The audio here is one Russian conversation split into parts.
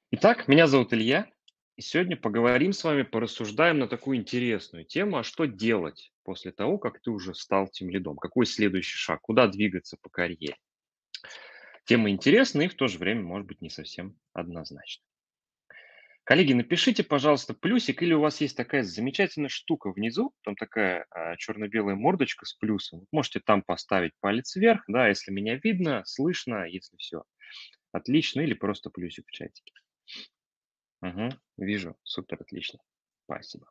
Итак, меня зовут Илья, и сегодня поговорим с вами, порассуждаем на такую интересную тему, а что делать после того, как ты уже стал тимлидом? Какой следующий шаг? Куда двигаться по карьере? Тема интересная и в то же время, может быть, не совсем однозначная. Коллеги, напишите, пожалуйста, плюсик, или у вас есть такая замечательная штука внизу, там такая черно-белая мордочка с плюсом. Вот можете там поставить палец вверх, да, если меня видно, слышно, если все отлично, или просто плюсик в чатике. Мгм. Вижу. Супер, отлично. Спасибо.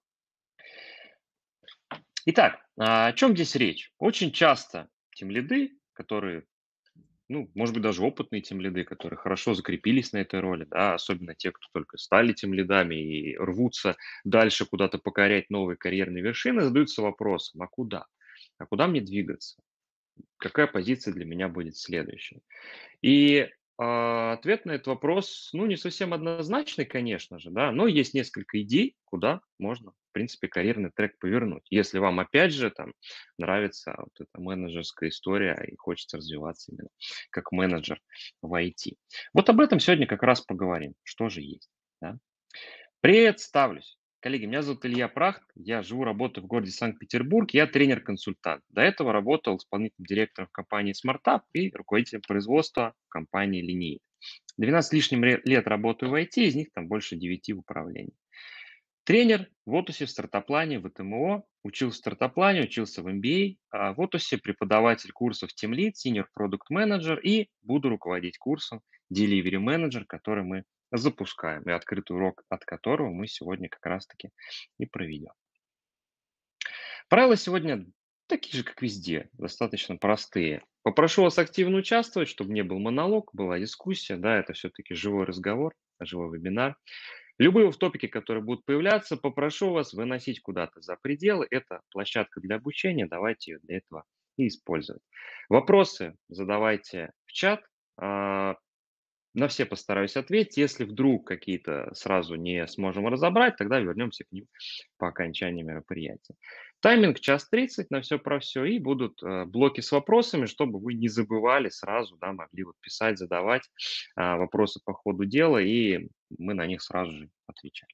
Итак, о чем здесь речь? Очень часто тимлиды, которые, ну, может быть, даже опытные тимлиды, которые хорошо закрепились на этой роли, да, особенно те, кто только стали тимлидами и рвутся дальше куда-то покорять новые карьерные вершины, задаются вопросом, а куда? А куда мне двигаться? Какая позиция для меня будет следующей? И, ответ на этот вопрос, ну, не совсем однозначный, конечно же, да, но есть несколько идей, куда можно, в принципе, карьерный трек повернуть. Если вам, опять же, там нравится вот эта менеджерская история и хочется развиваться именно как менеджер в IT. Вот об этом сегодня как раз поговорим. Что же есть, да? Представлюсь. Коллеги, меня зовут Илья Прахт, я живу, работаю в городе Санкт-Петербург, я тренер-консультант. До этого работал исполнительным директором в компании SmartUp и руководителем производства в компании Lineate. 12 с лишним лет работаю в IT, из них там больше 9 в управлении. Тренер в Отусе, в стартаплане, в ТМО, учился в стартаплане, учился в MBA, а в Отусе преподаватель курсов Team Lead, Senior Product Manager и буду руководить курсом Delivery Manager, который мы запускаем, и открытый урок от которого мы сегодня как раз-таки и проведем. Правила сегодня такие же, как везде, достаточно простые. Попрошу вас активно участвовать, чтобы не был монолог, была дискуссия, да, это все-таки живой разговор, живой вебинар. Любые топики, которые будут появляться, попрошу вас выносить куда-то за пределы. Это площадка для обучения, давайте ее для этого и использовать. Вопросы задавайте в чат. а, На все постараюсь ответить. Если вдруг какие-то сразу не сможем разобрать, тогда вернемся к ним по окончании мероприятия. Тайминг час 30 на все про все. И будут блоки с вопросами, чтобы вы не забывали сразу, да, могли вот писать, задавать вопросы по ходу дела, и мы на них сразу же отвечаем.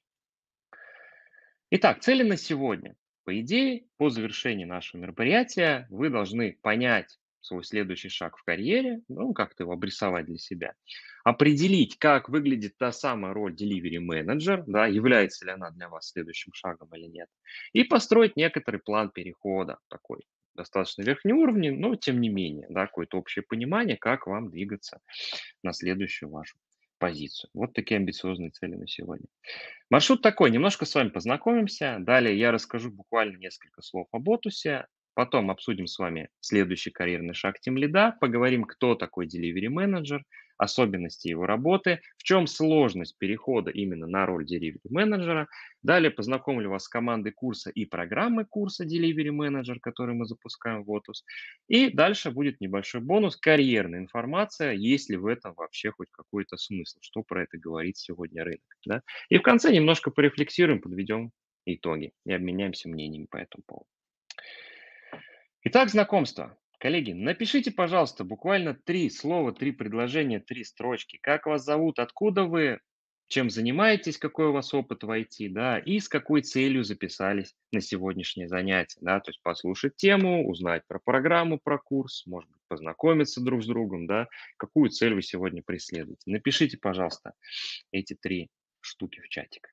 Итак, цели на сегодня. По идее, по завершении нашего мероприятия вы должны понять свой следующий шаг в карьере, ну, как-то его обрисовать для себя, определить, как выглядит та самая роль delivery менеджер, да, является ли она для вас следующим шагом или нет, и построить некоторый план перехода, такой достаточно верхнеуровневый, но тем не менее, да, какое-то общее понимание, как вам двигаться на следующую вашу позицию. Вот такие амбициозные цели на сегодня. Маршрут такой, немножко с вами познакомимся, далее я расскажу буквально несколько слов об Отусе, потом обсудим с вами следующий карьерный шаг тимлида, поговорим, кто такой delivery менеджер, особенности его работы, в чем сложность перехода именно на роль delivery менеджера. Далее познакомлю вас с командой курса и программой курса delivery менеджер, который мы запускаем в Отус. И дальше будет небольшой бонус, карьерная информация, есть ли в этом вообще хоть какой-то смысл, что про это говорит сегодня рынок. Да? И в конце немножко порефлексируем, подведем итоги и обменяемся мнениями по этому поводу. Итак, знакомство. Коллеги, напишите, пожалуйста, буквально 3 слова, 3 предложения, 3 строчки. Как вас зовут, откуда вы, чем занимаетесь, какой у вас опыт в IT, да, и с какой целью записались на сегодняшнее занятие, да, то есть послушать тему, узнать про программу, про курс, может быть, познакомиться друг с другом, да, какую цель вы сегодня преследуете. Напишите, пожалуйста, эти 3 штуки в чатик.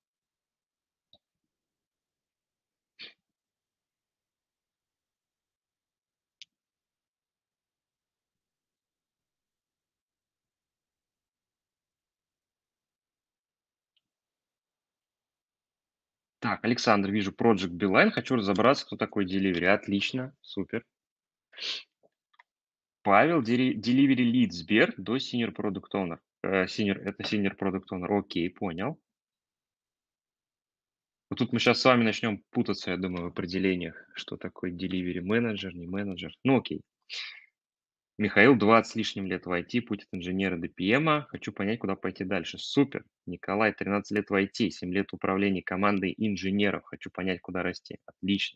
Так, Александр, вижу Project Beeline. Хочу разобраться, кто такой Delivery. Отлично, супер. Павел, Delivery Lead Сбер до Senior Product Owner. Это Senior Product Owner. Окей, понял. Вот тут мы сейчас с вами начнем путаться, я думаю, в определениях, что такое Delivery менеджер, не менеджер. Ну окей. Михаил, 20 с лишним лет в IT, путь от инженера до ПМа. Хочу понять, куда пойти дальше. Супер. Николай, 13 лет в IT, 7 лет в управлении командой инженеров. Хочу понять, куда расти. Отлично.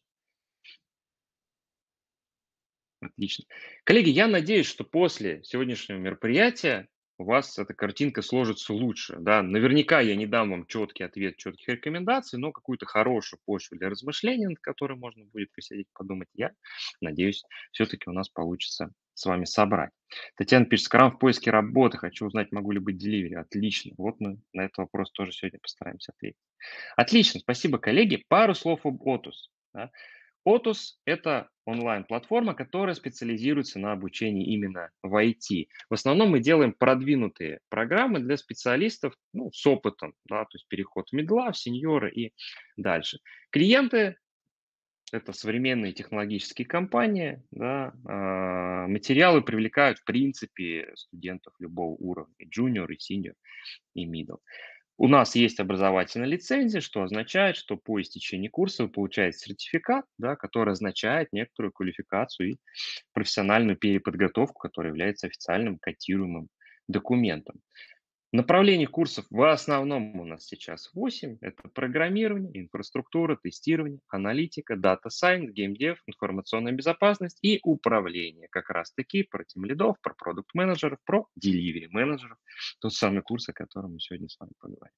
Отлично. Коллеги, я надеюсь, что после сегодняшнего мероприятия у вас эта картинка сложится лучше, да. Наверняка я не дам вам четкий ответ, четких рекомендаций, но какую-то хорошую почву для размышления, над которой можно будет посидеть, подумать, я надеюсь, все-таки у нас получится с вами собрать. Татьяна пишет: "Скрам в поиске работы. Хочу узнать, могу ли быть деливери". Отлично. Вот мы на этот вопрос тоже сегодня постараемся ответить. Отлично, спасибо, коллеги. Пару слов об Otus. Да. Otus — это онлайн-платформа, которая специализируется на обучении именно в IT. В основном мы делаем продвинутые программы для специалистов, ну, с опытом, да, то есть переход в медла, в сеньоры и дальше. Клиенты — это современные технологические компании, да, материалы привлекают, в принципе, студентов любого уровня, и junior, и senior, и middle. У нас есть образовательная лицензия, что означает, что по истечении курса вы получаете сертификат, да, который означает некоторую квалификацию и профессиональную переподготовку, которая является официальным котируемым документом. Направлений курсов в основном у нас сейчас 8. Это программирование, инфраструктура, тестирование, аналитика, дата сайенс, геймдев, информационная безопасность и управление. Как раз таки про тимлидов, про продукт-менеджеров, про деливери менеджеров. Тот самый курс, о котором мы сегодня с вами поговорим.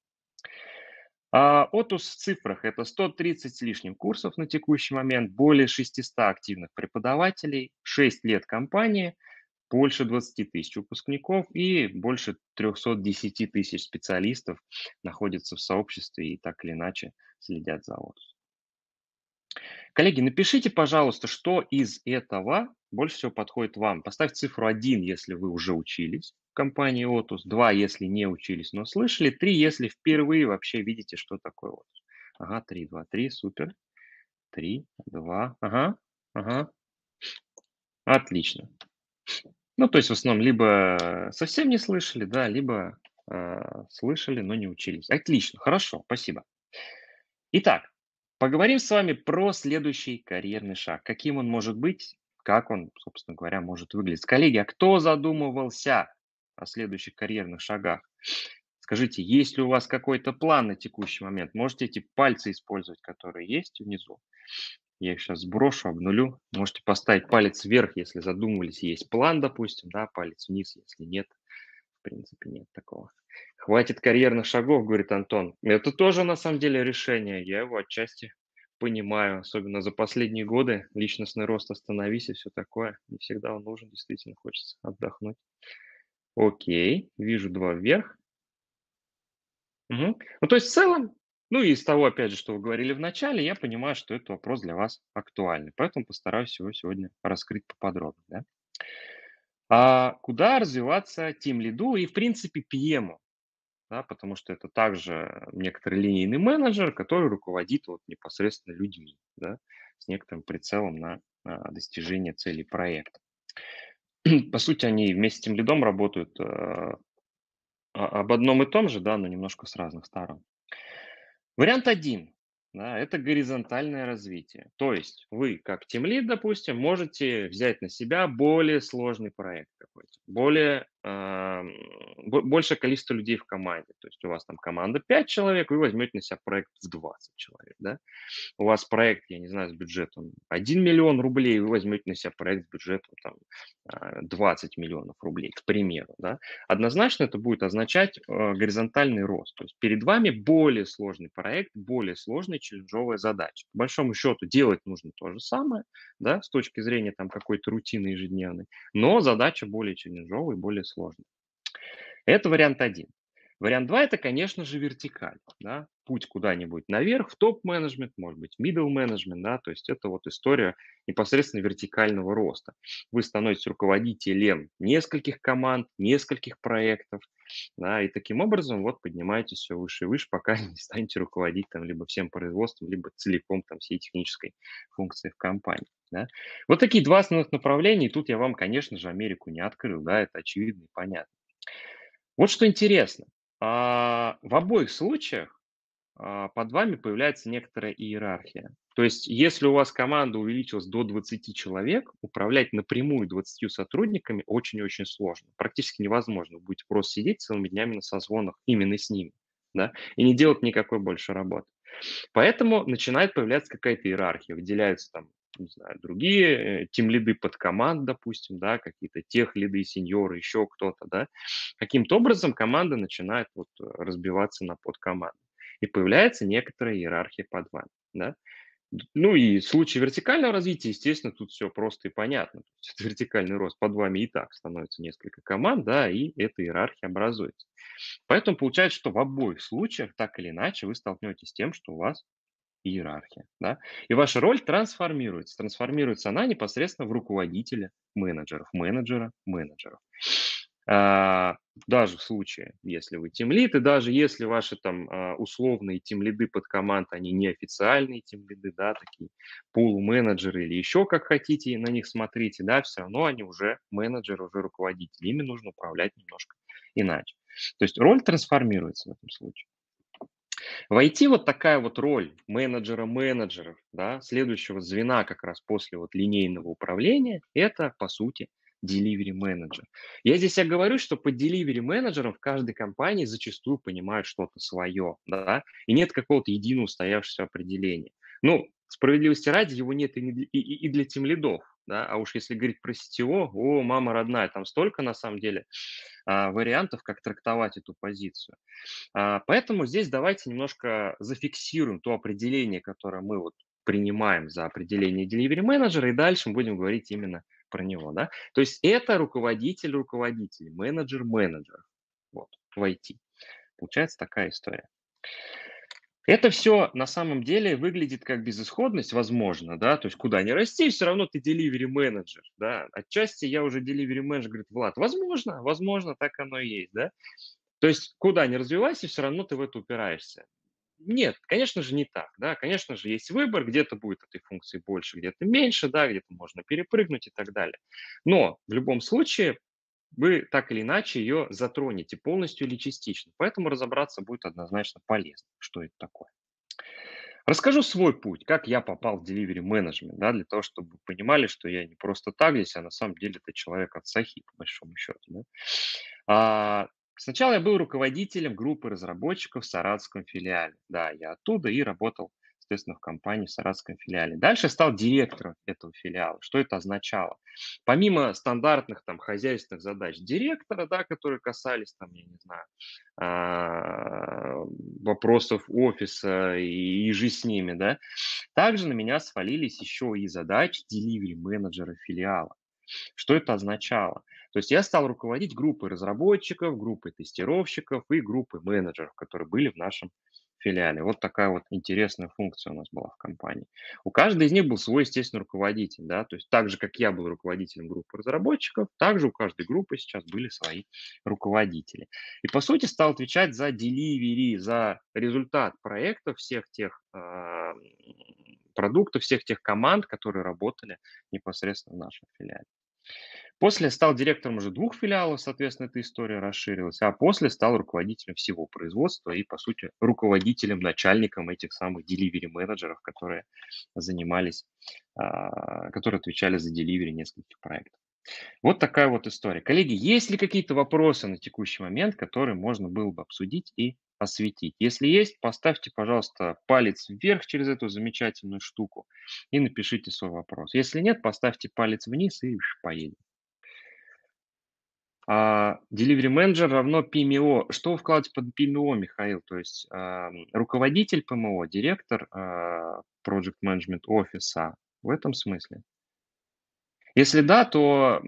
Otus в цифрах — это 130 с лишним курсов на текущий момент, более 600 активных преподавателей, 6 лет компании, больше 20 тысяч выпускников и больше 310 тысяч специалистов находятся в сообществе и так или иначе следят за Otus. Коллеги, напишите, пожалуйста, что из этого больше всего подходит вам. Поставьте цифру 1, если вы уже учились в компании Otus, 2, если не учились, но слышали, 3, если впервые вообще видите, что такое Otus. Ага, 3, 2, 3, супер. 3, 2, ага, ага, отлично. Ну, то есть в основном либо совсем не слышали, да, либо слышали, но не учились. Отлично, хорошо, спасибо. Итак, поговорим с вами про следующий карьерный шаг. Каким он может быть, как он, собственно говоря, может выглядеть. Коллеги, а кто задумывался о следующих карьерных шагах? Скажите, есть ли у вас какой-то план на текущий момент? Можете эти пальцы использовать, которые есть внизу? Я их сейчас сброшу, обнулю. Можете поставить палец вверх, если задумывались, есть план, допустим, да, палец вниз, если нет. В принципе, нет такого. Хватит карьерных шагов, говорит Антон. Это тоже, на самом деле, решение. Я его отчасти понимаю, особенно за последние годы. Личностный рост, остановись и все такое. Не всегда он нужен, действительно хочется отдохнуть. Окей, вижу 2 вверх. Мгм. Ну, то есть в целом, ну, и из того, опять же, что вы говорили в начале, я понимаю, что этот вопрос для вас актуальный, поэтому постараюсь его сегодня раскрыть поподробнее, да. Куда развиваться тимлиду и, в принципе, PM, да, потому что это также некоторый линейный менеджер, который руководит вот непосредственно людьми, да, с некоторым прицелом на достижение целей проекта. По сути, они вместе с тимлидом работают об одном и том же, да, но немножко с разных сторон. Вариант один, да, это горизонтальное развитие. То есть вы, как тимлид, допустим, можете взять на себя более сложный проект какой-то, большее количество людей в команде. То есть у вас там команда 5 человек, вы возьмете на себя проект в 20 человек, да. У вас проект, я не знаю, с бюджетом 1 миллион рублей, вы возьмете на себя проект с бюджетом там 20 миллионов рублей, к примеру, да. Однозначно это будет означать горизонтальный рост. То есть перед вами более сложный проект, более сложная челленджовая задача. По большому счету делать нужно то же самое, да, с точки зрения там какой-то рутины ежедневной, но задача более челленджовая и более сложная. Это вариант один. Вариант 2 — это, конечно же, вертикаль, да, путь куда-нибудь наверх, в топ-менеджмент, может быть, middle менеджмент, да, то есть это вот история непосредственно вертикального роста. Вы становитесь руководителем нескольких команд, нескольких проектов, да, и таким образом вот поднимаетесь все выше и выше, пока не станете руководить там либо всем производством, либо целиком там всей технической функцией в компании. Да. Вот такие два основных направления, и тут я вам, конечно же, Америку не открыл, да, это очевидно и понятно. Вот что интересно, в обоих случаях под вами появляется некоторая иерархия. То есть, если у вас команда увеличилась до 20 человек, управлять напрямую 20 сотрудниками очень и очень сложно. Практически невозможно. Вы будете просто сидеть целыми днями на созвонах именно с ними, да, и не делать никакой больше работы. Поэтому начинает появляться какая-то иерархия, выделяются там не знаю, другие тимлиды под команд, допустим, да, какие-то тех лиды, сеньоры, еще кто-то, да. Каким-то образом команда начинает вот разбиваться на подкоманды. И появляется некоторая иерархия под вами, да. Ну и в случае вертикального развития, естественно, тут все просто и понятно. То есть это вертикальный рост под вами и так становится несколько команд, да, и эта иерархия образуется. Поэтому получается, что в обоих случаях, так или иначе, вы столкнетесь с тем, что у вас иерархия, да, и ваша роль трансформируется. Трансформируется она непосредственно в руководителя менеджеров, менеджеров. А, Даже в случае, если вы тимлид, и даже если ваши там условные тимлиды под команд, они неофициальные тимлиды, да, такие полуменеджеры или еще как хотите на них смотрите, да, все равно они уже менеджеры, уже руководители, ими нужно управлять немножко иначе. То есть роль трансформируется в этом случае. В IT вот такая вот роль менеджера менеджеров, да, следующего звена как раз после вот линейного управления, это, по сути, delivery менеджер. Я здесь я говорю, что под delivery менеджером в каждой компании зачастую понимают что-то свое, да, и нет какого-то единого устоявшегося определения. Ну, справедливости ради, его нет и для тимлидов, да, а уж если говорить про CTO, о, мама родная, там столько на самом деле вариантов, как трактовать эту позицию. Поэтому здесь давайте немножко зафиксируем то определение, которое мы вот принимаем за определение delivery менеджера, и дальше мы будем говорить именно про него, да. То есть это руководитель руководителей, менеджер менеджеров, вот, в IT. Получается такая история. Это все на самом деле выглядит как безысходность, возможно, да, то есть куда ни расти, все равно ты delivery менеджер, да. Отчасти я уже delivery менеджер, говорит, Влад, возможно, так оно и есть, да. То есть куда ни развивайся, все равно ты в это упираешься. Нет, конечно же, не так, да. Конечно же, есть выбор, где-то будет этой функции больше, где-то меньше, да, где-то можно перепрыгнуть и так далее. Но в любом случае вы так или иначе ее затронете полностью или частично. Поэтому разобраться будет однозначно полезно, что это такое. Расскажу свой путь, как я попал в delivery management, да, для того, чтобы вы понимали, что я не просто так здесь, а на самом деле это человек от Сахи, по большому счету. Да. Сначала я был руководителем группы разработчиков в саратовском филиале. Да, я оттуда и работал, естественно, в компании в саратовском филиале. Дальше стал директором этого филиала. Что это означало? Помимо стандартных там хозяйственных задач директора, да, которые касались там, я не знаю, вопросов офиса и же с ними, да, также на меня свалились еще и задачи delivery менеджера филиала. Что это означало? То есть я стал руководить группой разработчиков, группой тестировщиков и группой менеджеров, которые были в нашем филиале. Вот такая вот интересная функция у нас была в компании. У каждой из них был свой, естественно, руководитель, да, то есть так же, как я был руководителем группы разработчиков, также у каждой группы сейчас были свои руководители. И, по сути, стал отвечать за delivery, за результат проектов всех тех продуктов, всех тех команд, которые работали непосредственно в нашем филиале. После стал директором уже двух филиалов, соответственно, эта история расширилась, а после стал руководителем всего производства и, по сути, руководителем, начальником этих самых delivery менеджеров, которые занимались, которые отвечали за delivery нескольких проектов. Вот такая вот история. Коллеги, есть ли какие-то вопросы на текущий момент, которые можно было бы обсудить и осветить? Если есть, поставьте, пожалуйста, палец вверх через эту замечательную штуку и напишите свой вопрос. Если нет, поставьте палец вниз и поедем. Delivery менеджер равно PMO. Что вы вкладываете под PMO, Михаил? То есть руководитель ПМО, директор Project Management офиса. В этом смысле? Если да, то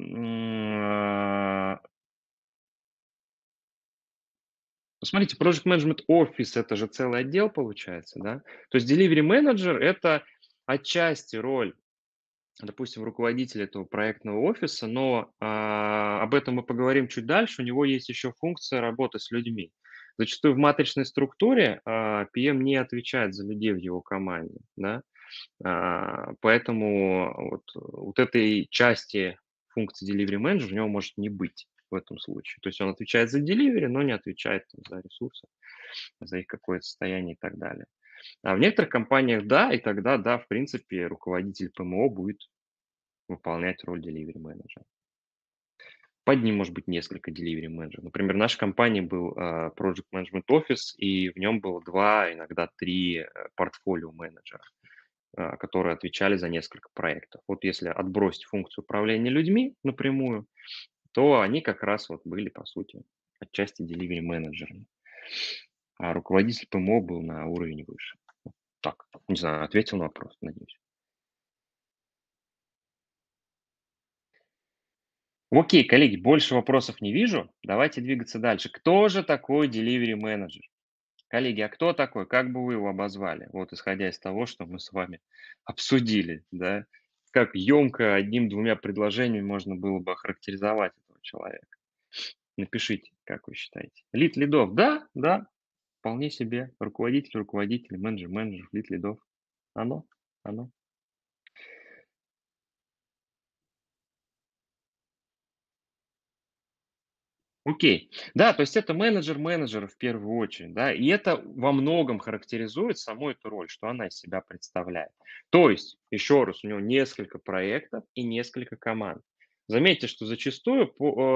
посмотрите, Project Management Office — это же целый отдел получается, да? То есть Delivery Manager — это отчасти роль, допустим, руководителя этого проектного офиса, но об этом мы поговорим чуть дальше. У него есть еще функция работы с людьми. Зачастую в матричной структуре PM не отвечает за людей в его команде, да? Поэтому вот этой части функции Delivery Manager у него может не быть в этом случае. То есть он отвечает за delivery, но не отвечает там, за ресурсы, за их какое-то состояние и так далее. А в некоторых компаниях да, и тогда да, в принципе, руководитель ПМО будет выполнять роль delivery менеджера. Под ним может быть несколько delivery менеджеров. Например, в нашей компании был Project Management Office, и в нем было 2, иногда 3 портфолио менеджера. которые отвечали за несколько проектов. Вот если отбросить функцию управления людьми напрямую, то они как раз вот были, по сути, отчасти delivery менеджерами, а руководитель ПМО был на уровень выше. Вот так, не знаю, ответил на вопрос, надеюсь. Окей, коллеги, больше вопросов не вижу. Давайте двигаться дальше. Кто же такой delivery менеджер? Коллеги, а кто такой? Как бы вы его обозвали? Вот исходя из того, что мы с вами обсудили, да? Как емко одним-двумя предложениями можно было бы охарактеризовать этого человека? Напишите, как вы считаете. Лид лидов, да, да, вполне себе. Руководитель, руководитель, менеджер, менеджер, лид лидов. Оно, оно. Окей. Да, то есть это менеджер менеджера в первую очередь, да, и это во многом характеризует саму эту роль, что она из себя представляет. То есть, еще раз, у него несколько проектов и несколько команд. Заметьте, что зачастую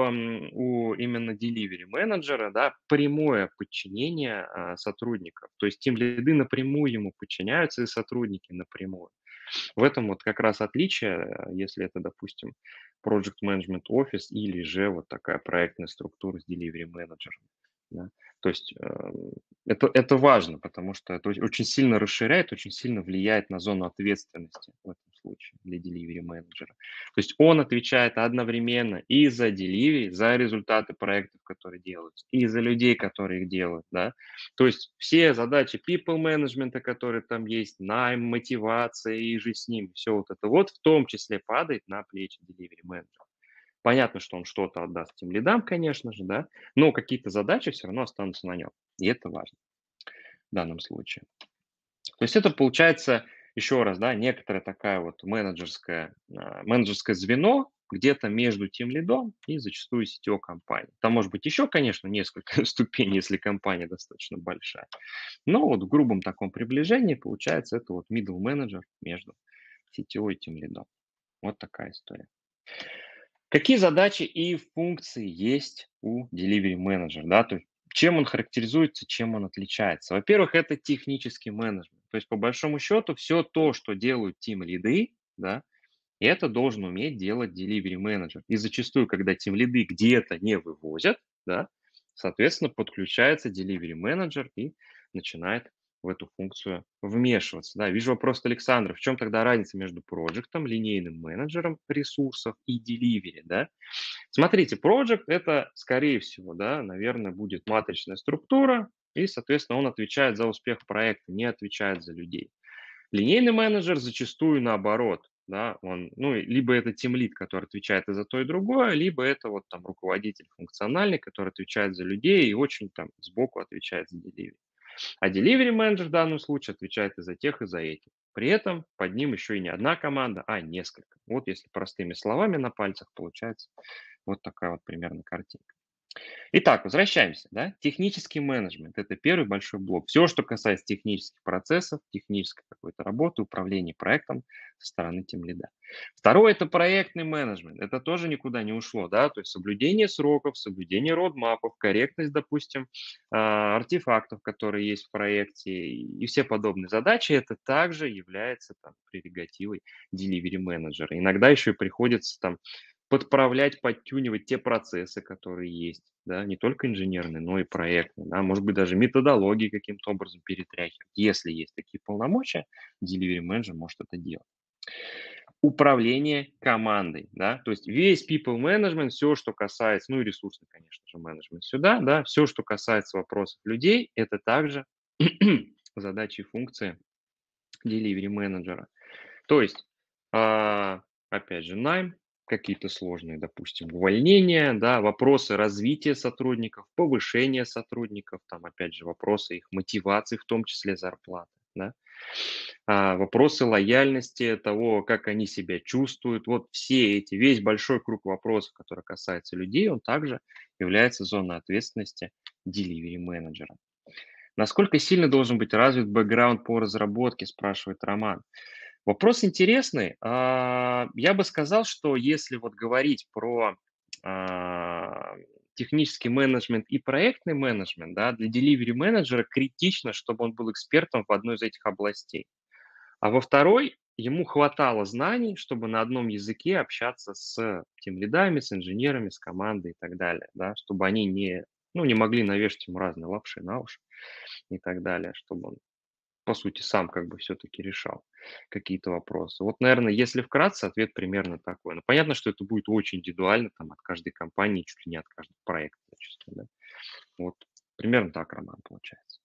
у именно delivery менеджера, да, прямое подчинение сотрудников. То есть тим-лиды напрямую ему подчиняются и сотрудники напрямую. В этом вот как раз отличие, если это, допустим, Project Management Office или же вот такая проектная структура с delivery менеджером. Да. То есть это важно, потому что это очень сильно расширяет, очень сильно влияет на зону ответственности в этом случае для delivery менеджера. То есть он отвечает одновременно и за delivery, за результаты проектов, которые делаются, и за людей, которые их делают. Да. То есть все задачи people management, которые там есть, найм, мотивация и же с ним, все вот это вот в том числе падает на плечи delivery менеджера. Понятно, что он что-то отдаст тем лидам, конечно же, да, но какие-то задачи все равно останутся на нем. И это важно в данном случае. То есть это получается, еще раз, да, некоторая такая вот менеджерское звено где-то между тем лидом и зачастую сетевой компанией. Там может быть еще, конечно, несколько ступеней, если компания достаточно большая. Но вот в грубом таком приближении получается это вот middle менеджер между сетевой и тем лидом. Вот такая история. Какие задачи и функции есть у delivery менеджера, да, то есть чем он характеризуется, чем он отличается? Во-первых, это технический менеджмент. То есть, по большому счету, все то, что делают team лиды, да, это должен уметь делать delivery менеджер. И зачастую, когда team лиды где-то не вывозят, да, соответственно, подключается delivery менеджер и начинает в эту функцию вмешиваться. Да, вижу вопрос от Александра. В чем тогда разница между проектом, линейным менеджером ресурсов и delivery, да? Смотрите, project это, скорее всего, да, наверное, будет матричная структура, и, соответственно, он отвечает за успех проекта, не отвечает за людей. Линейный менеджер зачастую наоборот, да, он, ну, либо это тимлид, который отвечает и за то, и другое, либо это вот там руководитель функциональный, который отвечает за людей и очень там сбоку отвечает за delivery. А delivery менеджер в данном случае отвечает и за тех, и за этих. При этом под ним еще и не одна команда, а несколько. Вот если простыми словами на пальцах получается вот такая вот примерно картинка. Итак, возвращаемся. Да? Технический менеджмент– это первый большой блок. Все, что касается технических процессов, технической какой-то работы, управления проектом со стороны тимлида. Второе– это проектный менеджмент. Это тоже никуда не ушло. Да? То есть соблюдение сроков, соблюдение родмапов, корректность, допустим, артефактов, которые есть в проекте и все подобные задачи, это также является там, прерогативой delivery менеджера. Иногда еще и приходится там подправлять, подтюнивать те процессы, которые есть, да, не только инженерные, но и проектные, да, может быть, даже методологии каким-то образом перетряхивать. Если есть такие полномочия, delivery менеджер может это делать. Управление командой, да, то есть весь people management, все, что касается, ну и ресурсный, конечно же, менеджмент сюда, да, все, что касается вопросов людей, это также задачи и функции delivery менеджера. То есть, опять же, найм, какие-то сложные, допустим, увольнения, да, вопросы развития сотрудников, повышения сотрудников, там, опять же, вопросы их мотивации, в том числе зарплаты, да, вопросы лояльности, того, как они себя чувствуют, вот все эти, весь большой круг вопросов, который касается людей, он также является зоной ответственности delivery менеджера. Насколько сильно должен быть развит бэкграунд по разработке, спрашивает Роман. Вопрос интересный. Я бы сказал, что если вот говорить про а, технический менеджмент и проектный менеджмент, да, для delivery менеджера критично, чтобы он был экспертом в одной из этих областей. А во второй ему хватало знаний, чтобы на одном языке общаться с тимлидами, с инженерами, с командой и так далее, да, чтобы они не могли навешать ему разные лапши на уши и так далее, чтобы он, по сути, сам как бы все-таки решал какие-то вопросы. Вот, наверное, если вкратце, ответ примерно такой. Но понятно, что это будет очень индивидуально там от каждой компании, чуть ли не от каждого проекта зачастую, да. Вот примерно так, Роман, получается.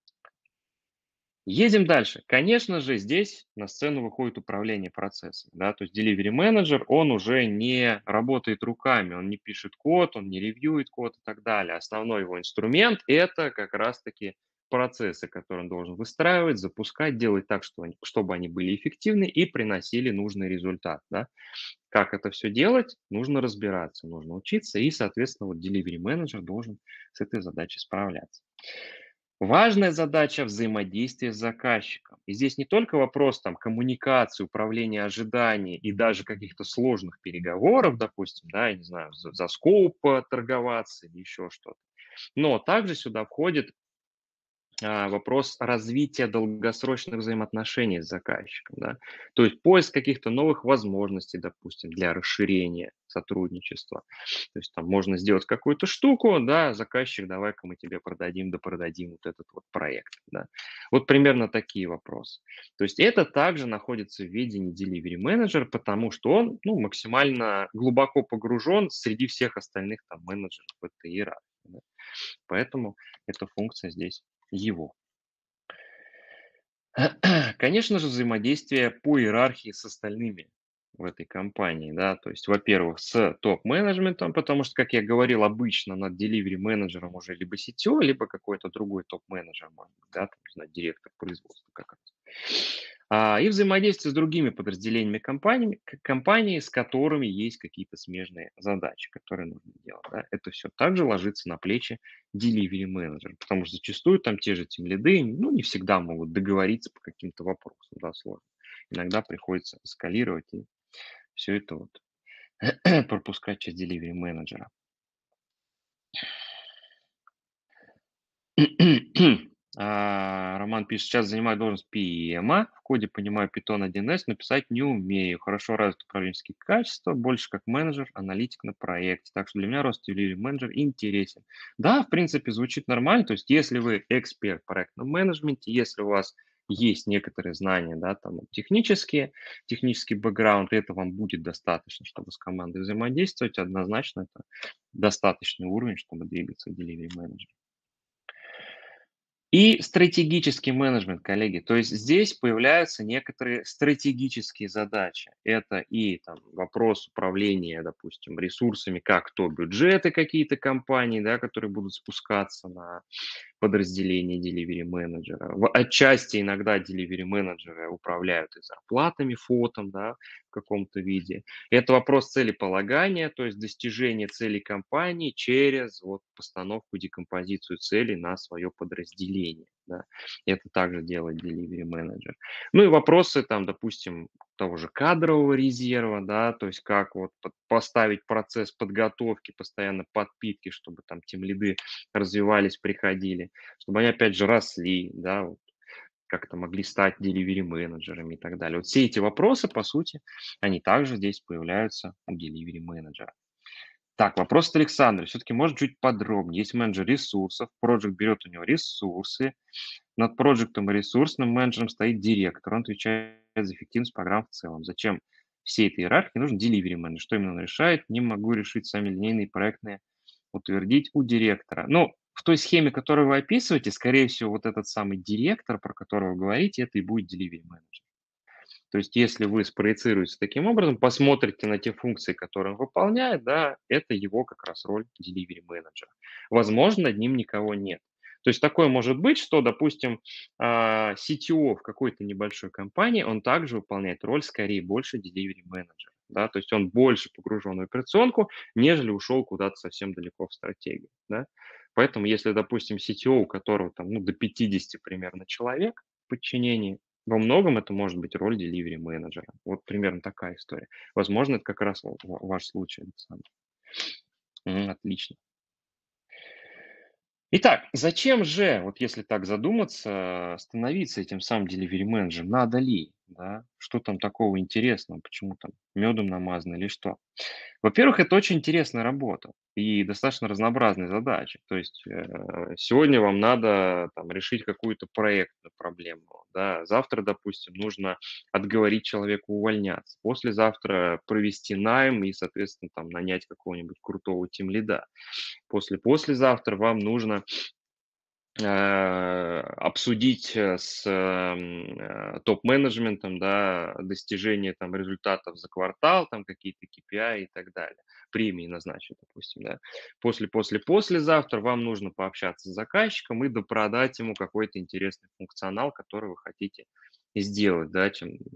Едем дальше. Конечно же, здесь на сцену выходит управление процессом. Да? То есть delivery менеджер, он уже не работает руками, он не пишет код, он не ревьюет код и так далее. Основной его инструмент – это как раз-таки процессы, которые он должен выстраивать, запускать, делать так, чтобы они были эффективны и приносили нужный результат. Да? Как это все делать, нужно разбираться, нужно учиться, и, соответственно, вот delivery менеджер должен с этой задачей справляться. Важная задача взаимодействия с заказчиком. И здесь не только вопрос там, коммуникации, управления ожиданий и даже каких-то сложных переговоров, допустим, да, я не знаю, за скоуп торговаться или еще что-то. Но также сюда входит вопрос развития долгосрочных взаимоотношений с заказчиком, да. То есть поиск каких-то новых возможностей, допустим, для расширения сотрудничества. То есть там можно сделать какую-то штуку, да, заказчик, давай-ка мы тебе продадим, да продадим вот этот вот проект, да. Вот примерно такие вопросы. То есть это также находится в ведении delivery менеджера, потому что он, максимально глубоко погружен среди всех остальных там менеджеров в этой иерархии, да. Поэтому эта функция здесь его. Конечно же, взаимодействие по иерархии с остальными в этой компании, да, то есть, во-первых, с топ-менеджментом, потому что, как я говорил, обычно над delivery менеджером уже либо CTO, либо какой-то другой топ-менеджер, может быть, да, там, не знаю, директор производства как раз. И взаимодействие с другими подразделениями компании, с которыми есть какие-то смежные задачи, которые нужно делать. Да. Это все также ложится на плечи delivery менеджера, потому что зачастую там те же тимлиды, не всегда могут договориться по каким-то вопросам, да, сложно. Иногда приходится эскалировать и все это вот пропускать через delivery менеджера. Роман пишет: "Сейчас занимаю должность PM, в коде понимаю Python 1С, но писать не умею. Хорошо развиты управленческие качества, больше как менеджер, аналитик на проекте. Так что для меня рост delivery менеджер интересен". Да, в принципе, звучит нормально. То есть если вы эксперт в проектном менеджменте, если у вас есть некоторые знания, да, там технический бэкграунд, этого вам будет достаточно, чтобы с командой взаимодействовать. Однозначно это достаточный уровень, чтобы двигаться в delivery менеджер. И стратегический менеджмент, коллеги. То есть здесь появляются некоторые стратегические задачи. Это и там, вопрос управления, допустим, ресурсами, как то бюджеты какие-то компании, да, которые будут спускаться на подразделение delivery менеджера. Отчасти иногда delivery менеджеры управляют и зарплатами, фотом, да, в каком-то виде. Это вопрос целеполагания, то есть достижения целей компании через вот постановку, декомпозицию целей на свое подразделение. Да. Это также делает delivery менеджер. Ну и вопросы там, допустим, того же кадрового резерва, да, то есть как вот поставить процесс подготовки, постоянно подпитки, чтобы там тимлиды развивались, приходили, чтобы они опять же росли, да, вот, как-то могли стать delivery менеджерами и так далее. Вот все эти вопросы, по сути, они также здесь появляются у delivery менеджера. Так, вопрос от Александра. Все-таки может чуть подробнее. Есть менеджер ресурсов, проект берет у него ресурсы, над проектом и ресурсным менеджером стоит директор, он отвечает за эффективность программ в целом. Зачем всей этой иерархии нужен delivery менеджер? Что именно он решает? Не могу решить сами линейные проектные утвердить у директора. Ну, в той схеме, которую вы описываете, скорее всего, вот этот самый директор, про которого вы говорите, это и будет delivery менеджер. То есть, если вы спроецируете таким образом, посмотрите на те функции, которые он выполняет, да, это его как раз роль delivery менеджера. Возможно, над ним никого нет. То есть такое может быть, что, допустим, CTO в какой-то небольшой компании, он также выполняет роль, скорее, больше delivery менеджера. Да, то есть он больше погружен в операционку, нежели ушел куда-то совсем далеко в стратегию. Да. Поэтому, если, допустим, CTO, у которого там, до 50 примерно человек в подчинении, во многом это может быть роль delivery менеджера. Вот примерно такая история. Возможно, это как раз ваш случай, Александр. Отлично. Итак, зачем же, вот если так задуматься, становиться этим самым delivery менеджером? Надо ли? да, что там такого интересного, почему там медом намазано или что. Во-первых, это очень интересная работа и достаточно разнообразные задачи. То есть сегодня вам надо там, решить какую-то проектную проблему, да, завтра, допустим, нужно отговорить человека увольняться, послезавтра провести найм и, соответственно, там, нанять какого-нибудь крутого тимлида. Послезавтра вам нужно обсудить топ-менеджментом, да, достижение там результатов за квартал, там какие-то KPI и так далее. Премии назначить, допустим, да. Послезавтра вам нужно пообщаться с заказчиком и допродать ему какой-то интересный функционал, который вы хотите сделать, да,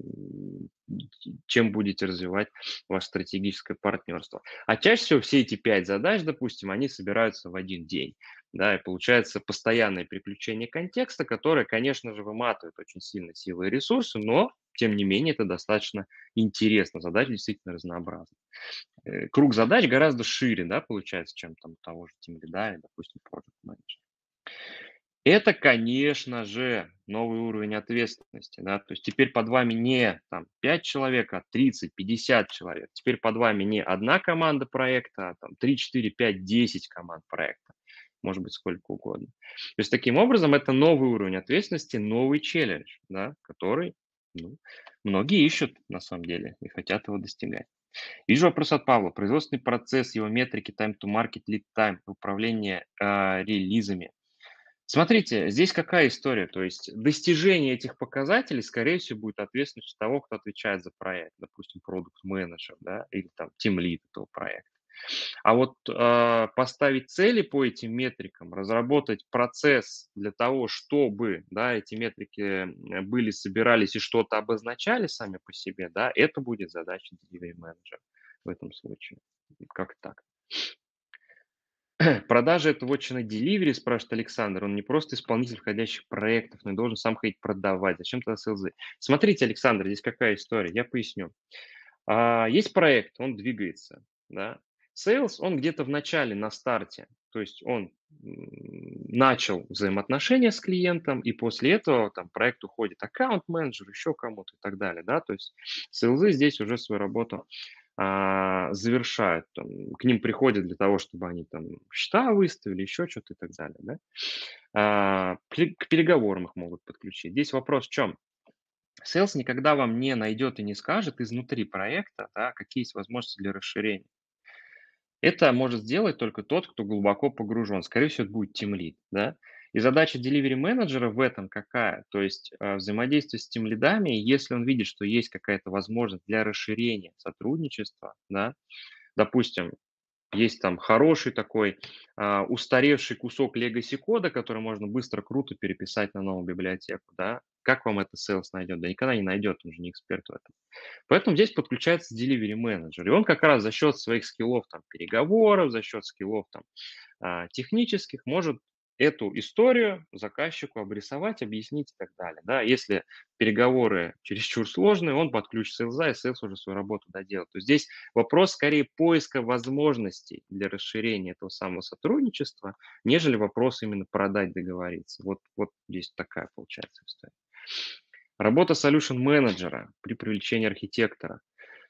чем будете развивать ваше стратегическое партнерство. А чаще всего все эти 5 задач, допустим, они собираются в один день. Да, и получается постоянное переключение контекста, которое, конечно же, выматывает очень сильно силы и ресурсы, но, тем не менее, это достаточно интересно. Задачи действительно разнообразны. Круг задач гораздо шире, да, получается, чем там у того же тимлида или, допустим, project менеджера. Это, конечно же, новый уровень ответственности, да, то есть теперь под вами не там 5 человек, а 30, 50 человек. Теперь под вами не одна команда проекта, а там 3, 4, 5, 10 команд проекта, может быть, сколько угодно. То есть таким образом это новый уровень ответственности, новый челлендж, да, который ну, многие ищут на самом деле и хотят его достигать. Вижу вопрос от Павла. Производственный процесс, его метрики, time to market, lead time, управление релизами. Смотрите, здесь какая история, то есть достижение этих показателей, скорее всего, будет ответственностью того, кто отвечает за проект, допустим, продукт-менеджер, да, или там тимлид этого проекта. А вот поставить цели по этим метрикам, разработать процесс для того, чтобы, да, эти метрики были, собирались и что-то обозначали сами по себе, да, это будет задача delivery менеджера в этом случае. Как так? Продажи — это вотчина Delivery, спрашивает Александр. Он не просто исполнитель входящих проектов, но и должен сам ходить продавать. Зачем тогда селзы? Смотрите, Александр, здесь какая история, я поясню. Есть проект, он двигается, да. Sales, он где-то в начале, на старте, то есть он начал взаимоотношения с клиентом, и после этого там проект уходит аккаунт-менеджер, еще кому-то и так далее, да, то есть селзы здесь уже свою работу завершают, там, к ним приходят для того, чтобы они там счета выставили, еще что-то и так далее, да. К переговорам их могут подключить. Здесь вопрос в чем? Sales никогда вам не найдет и не скажет изнутри проекта, да, какие есть возможности для расширения. Это может сделать только тот, кто глубоко погружен. Скорее всего, это будет тимлид, да. И задача delivery менеджера в этом какая? То есть взаимодействие с тимлидами, если он видит, что есть какая-то возможность для расширения сотрудничества, да, допустим, есть там хороший такой, устаревший кусок legacy кода, который можно быстро, круто переписать на новую библиотеку, да. Как вам это sales найдет? Да никогда не найдет, он же не эксперт в этом. Поэтому здесь подключается delivery менеджер. И он как раз за счет своих скиллов там, переговоров, за счет скиллов там, технических может эту историю заказчику обрисовать, объяснить и так далее. Да, если переговоры чересчур сложные, он подключит сейлза, и сейлс уже свою работу доделает. То есть здесь вопрос скорее поиска возможностей для расширения этого самого сотрудничества, нежели вопрос именно продать, договориться. Вот здесь такая получается история. Работа solution менеджера при привлечении архитектора.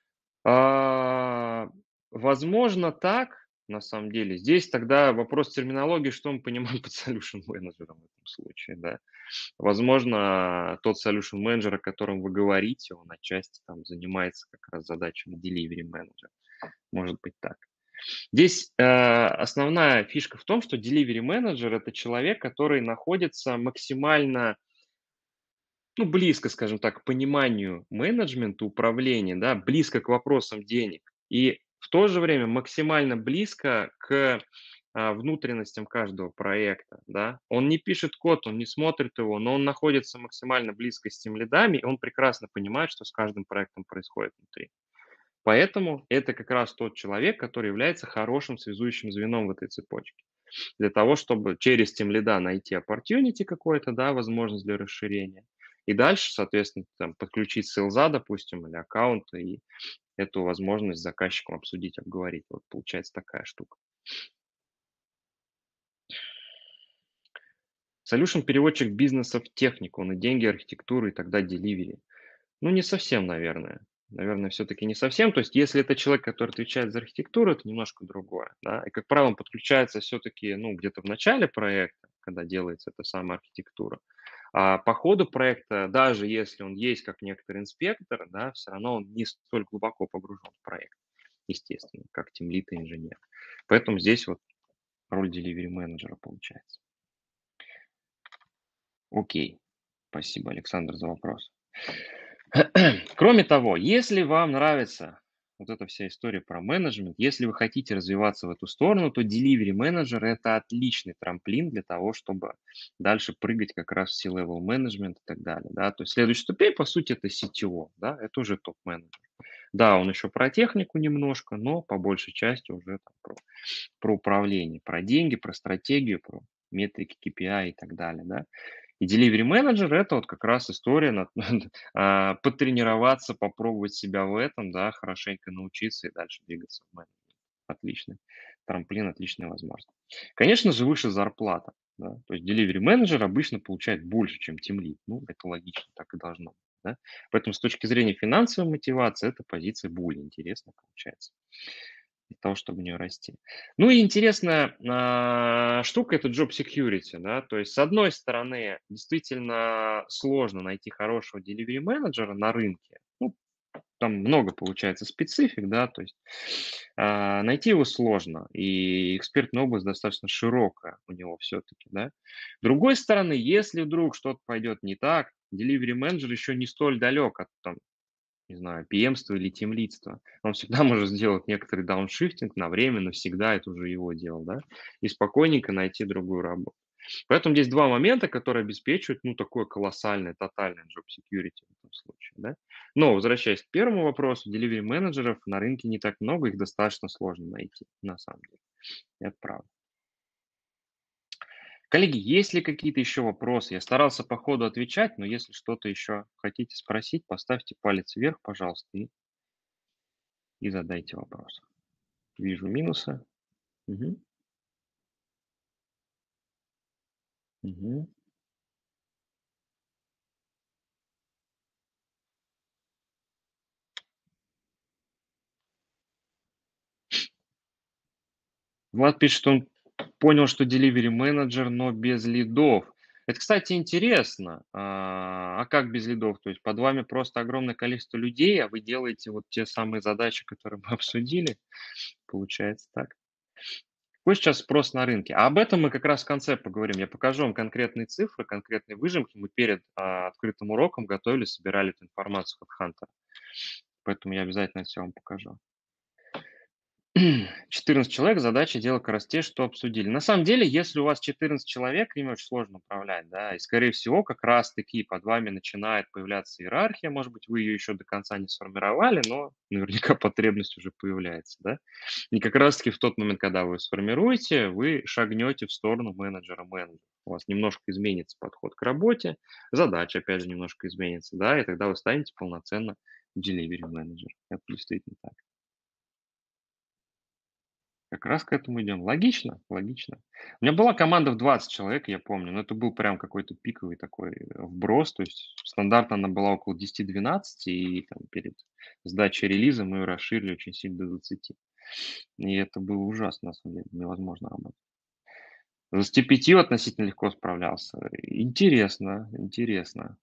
А, Возможно, так, на самом деле. Здесь тогда вопрос терминологии, что мы понимаем под solution менеджером в этом случае, да. Возможно, тот solution менеджер, о котором вы говорите, он отчасти там занимается как раз задачами delivery менеджера. Может быть так. Здесь основная фишка в том, что delivery менеджер — это человек, который находится максимально ну, близко, скажем так, к пониманию менеджмента, управления, да, близко к вопросам денег. И в то же время максимально близко к внутренностям каждого проекта, да. Он не пишет код, он не смотрит его, но он находится максимально близко с тем лидами, и он прекрасно понимает, что с каждым проектом происходит внутри. Поэтому это как раз тот человек, который является хорошим связующим звеном в этой цепочке. Для того, чтобы через тимлида найти opportunity какое-то, да, возможность для расширения. И дальше, соответственно, там, подключить сейлза, допустим, или аккаунт, и эту возможность с заказчиком обсудить, обговорить. Вот получается такая штука. Solution переводчик бизнеса в технику, на деньги, архитектуру и тогда delivery. Ну, не совсем, наверное. Наверное, все-таки не совсем. То есть, если это человек, который отвечает за архитектуру, это немножко другое, да. И, как правило, он подключается все-таки, ну, где-то в начале проекта, когда делается эта самая архитектура. А по ходу проекта, даже если он есть как некоторый инспектор, да, все равно он не столь глубоко погружен в проект, естественно, как тимлид и инженер. Поэтому здесь вот роль delivery менеджера получается. Окей. Спасибо, Александр, за вопрос. Кроме того, если вам нравится вот эта вся история про менеджмент, если вы хотите развиваться в эту сторону, то delivery менеджер это отличный трамплин для того, чтобы дальше прыгать как раз в C-level менеджмент и так далее. Да? То есть следующая ступень, по сути, это CTO, да? Это уже топ-менеджер. Да, он еще про технику немножко, но по большей части уже там про управление, про деньги, про стратегию, про метрики, KPI и так далее. Да? И delivery менеджер это вот как раз история потренироваться, попробовать себя в этом, да, хорошенько научиться и дальше двигаться в менеджмент. Отличный трамплин, отличная возможность. Конечно же, выше зарплата. Да? То есть delivery менеджер обычно получает больше, чем team lead. Ну, это логично, так и должно быть. Да? Поэтому с точки зрения финансовой мотивации эта позиция более интересная получается для того, чтобы в нее расти. Ну и интересная штука– это job security. Да? То есть, с одной стороны, действительно сложно найти хорошего delivery менеджера на рынке. Ну, там много получается специфик, да, то есть найти его сложно, и экспертная область достаточно широкая у него все-таки, да. С другой стороны, если вдруг что-то пойдет не так, delivery менеджер еще не столь далек от там, не знаю, PM-ства или тимлидства. Он всегда может сделать некоторый дауншифтинг на время, навсегда, это уже его дело, да, и спокойненько найти другую работу. Поэтому здесь два момента, которые обеспечивают, ну, такое колоссальное, тотальное job security в этом случае, да. Но, возвращаясь к первому вопросу, delivery менеджеров на рынке не так много, их достаточно сложно найти, на самом деле. Это правда. Коллеги, есть ли какие-то еще вопросы? Я старался по ходу отвечать, но если что-то еще хотите спросить, поставьте палец вверх, пожалуйста, и задайте вопрос. Вижу минусы. Мгм. Мгм. Влад пишет, что он понял, что delivery менеджер, но без лидов. Это, кстати, интересно. А как без лидов? То есть под вами просто огромное количество людей, а вы делаете вот те самые задачи, которые мы обсудили? Получается так. Какой сейчас спрос на рынке? А об этом мы как раз в конце поговорим. Я покажу вам конкретные цифры, конкретные выжимки. Мы перед открытым уроком готовили, собирали эту информацию от Хантера. Поэтому я обязательно все вам покажу. 14 человек, задача делать как раз те, что обсудили. На самом деле, если у вас 14 человек, ими очень сложно управлять, да, и, скорее всего, как раз-таки под вами начинает появляться иерархия, может быть, вы ее еще до конца не сформировали, но наверняка потребность уже появляется, да. И как раз-таки в тот момент, когда вы сформируете, вы шагнете в сторону менеджера. У вас немножко изменится подход к работе, задача, опять же, немножко изменится, да, и тогда вы станете полноценно delivery менеджер. Это действительно так. Как раз к этому идем. Логично, логично. У меня была команда в 20 человек, я помню, но это был прям какой-то пиковый такой вброс. То есть стандартно она была около 10-12, и там, перед сдачей релиза мы ее расширили очень сильно до 20. И это было ужасно, на самом деле, невозможно работать. С 25 относительно легко справлялся. Интересно, интересно.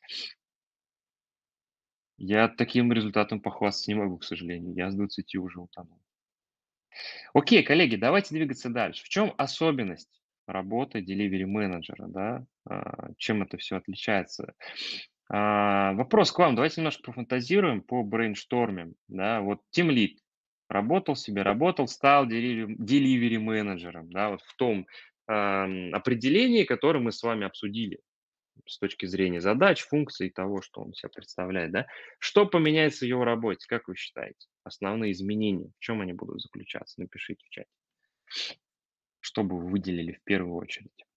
Я таким результатом похвастаться не могу, к сожалению. Я с 20 уже утонул. Окей, коллеги, давайте двигаться дальше. В чем особенность работы delivery менеджера, да? Чем это все отличается? Вопрос к вам. Давайте немножко пофантазируем, побрейнштормим, да? Вот Team Lead работал себе, работал, стал delivery менеджером, да, вот в том определении, которое мы с вами обсудили с точки зрения задач, функций и того, что он себя представляет, да. Что поменяется в его работе, как вы считаете? Основные изменения, в чем они будут заключаться? Напишите в чате. Что бы вы выделили в первую очередь?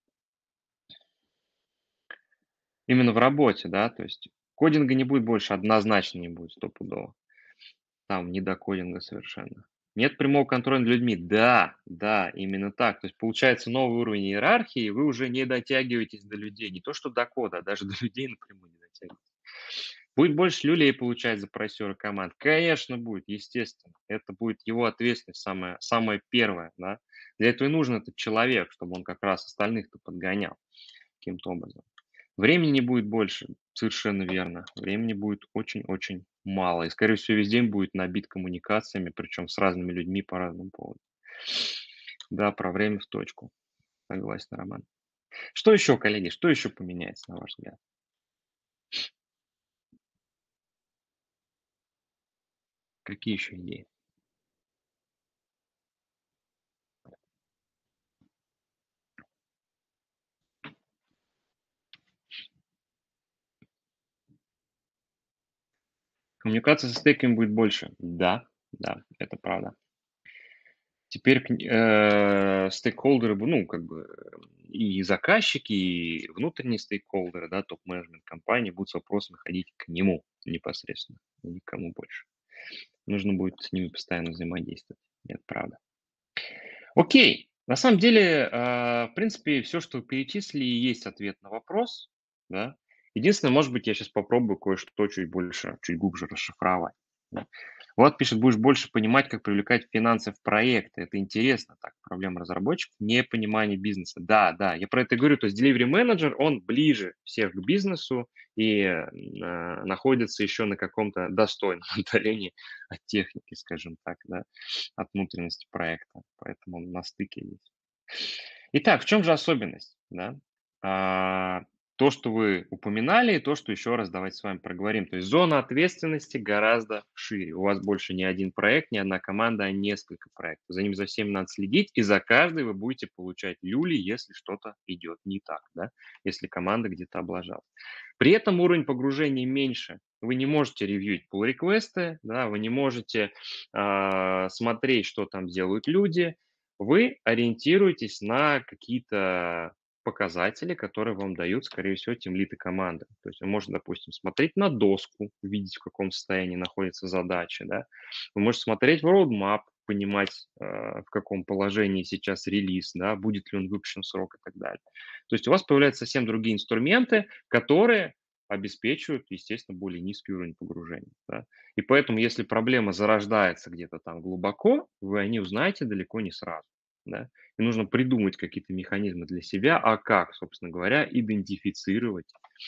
Именно в работе, да, то есть кодинга не будет больше, однозначно не будет стопудово. Там не до кодинга совершенно. Нет прямого контроля над людьми. Да, да, именно так. То есть получается новый уровень иерархии, и вы уже не дотягиваетесь до людей. Не то, что до кода, а даже до людей напрямую не дотягиваетесь. Будет больше люлей получать за просеры команд? Конечно, будет, естественно. Это будет его ответственность самая первая, да. Для этого и нужен этот человек, чтобы он как раз остальных-то подгонял каким-то образом. Времени не будет больше, совершенно верно. Времени будет очень-очень мало. И, скорее всего, весь день будет набит коммуникациями, причем с разными людьми по разному поводу. Да, про время в точку. Согласен, Роман. Что еще, коллеги, что еще поменяется, на ваш взгляд? Какие еще идеи? Коммуникация со стейками будет больше. Да, да, это правда. Теперь стейкхолдеры, ну, как бы и заказчики, и внутренние стейкхолдеры, да, топ-менеджмент компании будут с вопросами ходить к нему непосредственно, никому больше. Нужно будет с ними постоянно взаимодействовать. Это правда. Окей. На самом деле, в принципе, все, что вы перечислили, и есть ответ на вопрос, да. Единственное, может быть, я сейчас попробую кое-что чуть больше, чуть глубже расшифровать, да. Вот пишет: "Будешь больше понимать, как привлекать финансы в проекты". Это интересно так. Проблема разработчиков — непонимание бизнеса. Да, да, я про это и говорю. То есть delivery менеджер, он ближе всех к бизнесу и, находится еще на каком-то достойном отдалении от техники, скажем так, да, от внутренности проекта, поэтому он на стыке есть. Итак, в чем же особенность, да? То, что вы упоминали, и то, что еще раз давайте с вами проговорим. То есть зона ответственности гораздо шире. У вас больше не один проект, не одна команда, а несколько проектов. За ними за всеми надо следить, и за каждый вы будете получать люли, если что-то идет не так, да? Если команда где-то облажалась. При этом уровень погружения меньше. Вы не можете ревьюить pull-реквесты, да, вы не можете смотреть, что там делают люди. Вы ориентируетесь на какие-то показатели, которые вам дают, скорее всего, тимлид и команда. То есть вы можете, допустим, смотреть на доску, видеть, в каком состоянии находится задача, да. Вы можете смотреть в roadmap, понимать, в каком положении сейчас релиз, да, будет ли он выпущен в срок и так далее. То есть у вас появляются совсем другие инструменты, которые обеспечивают, естественно, более низкий уровень погружения. Да. И поэтому, если проблема зарождается где-то там глубоко, вы о ней узнаете далеко не сразу. Да. И нужно придумать какие-то механизмы для себя, а как, собственно говоря, идентифицировать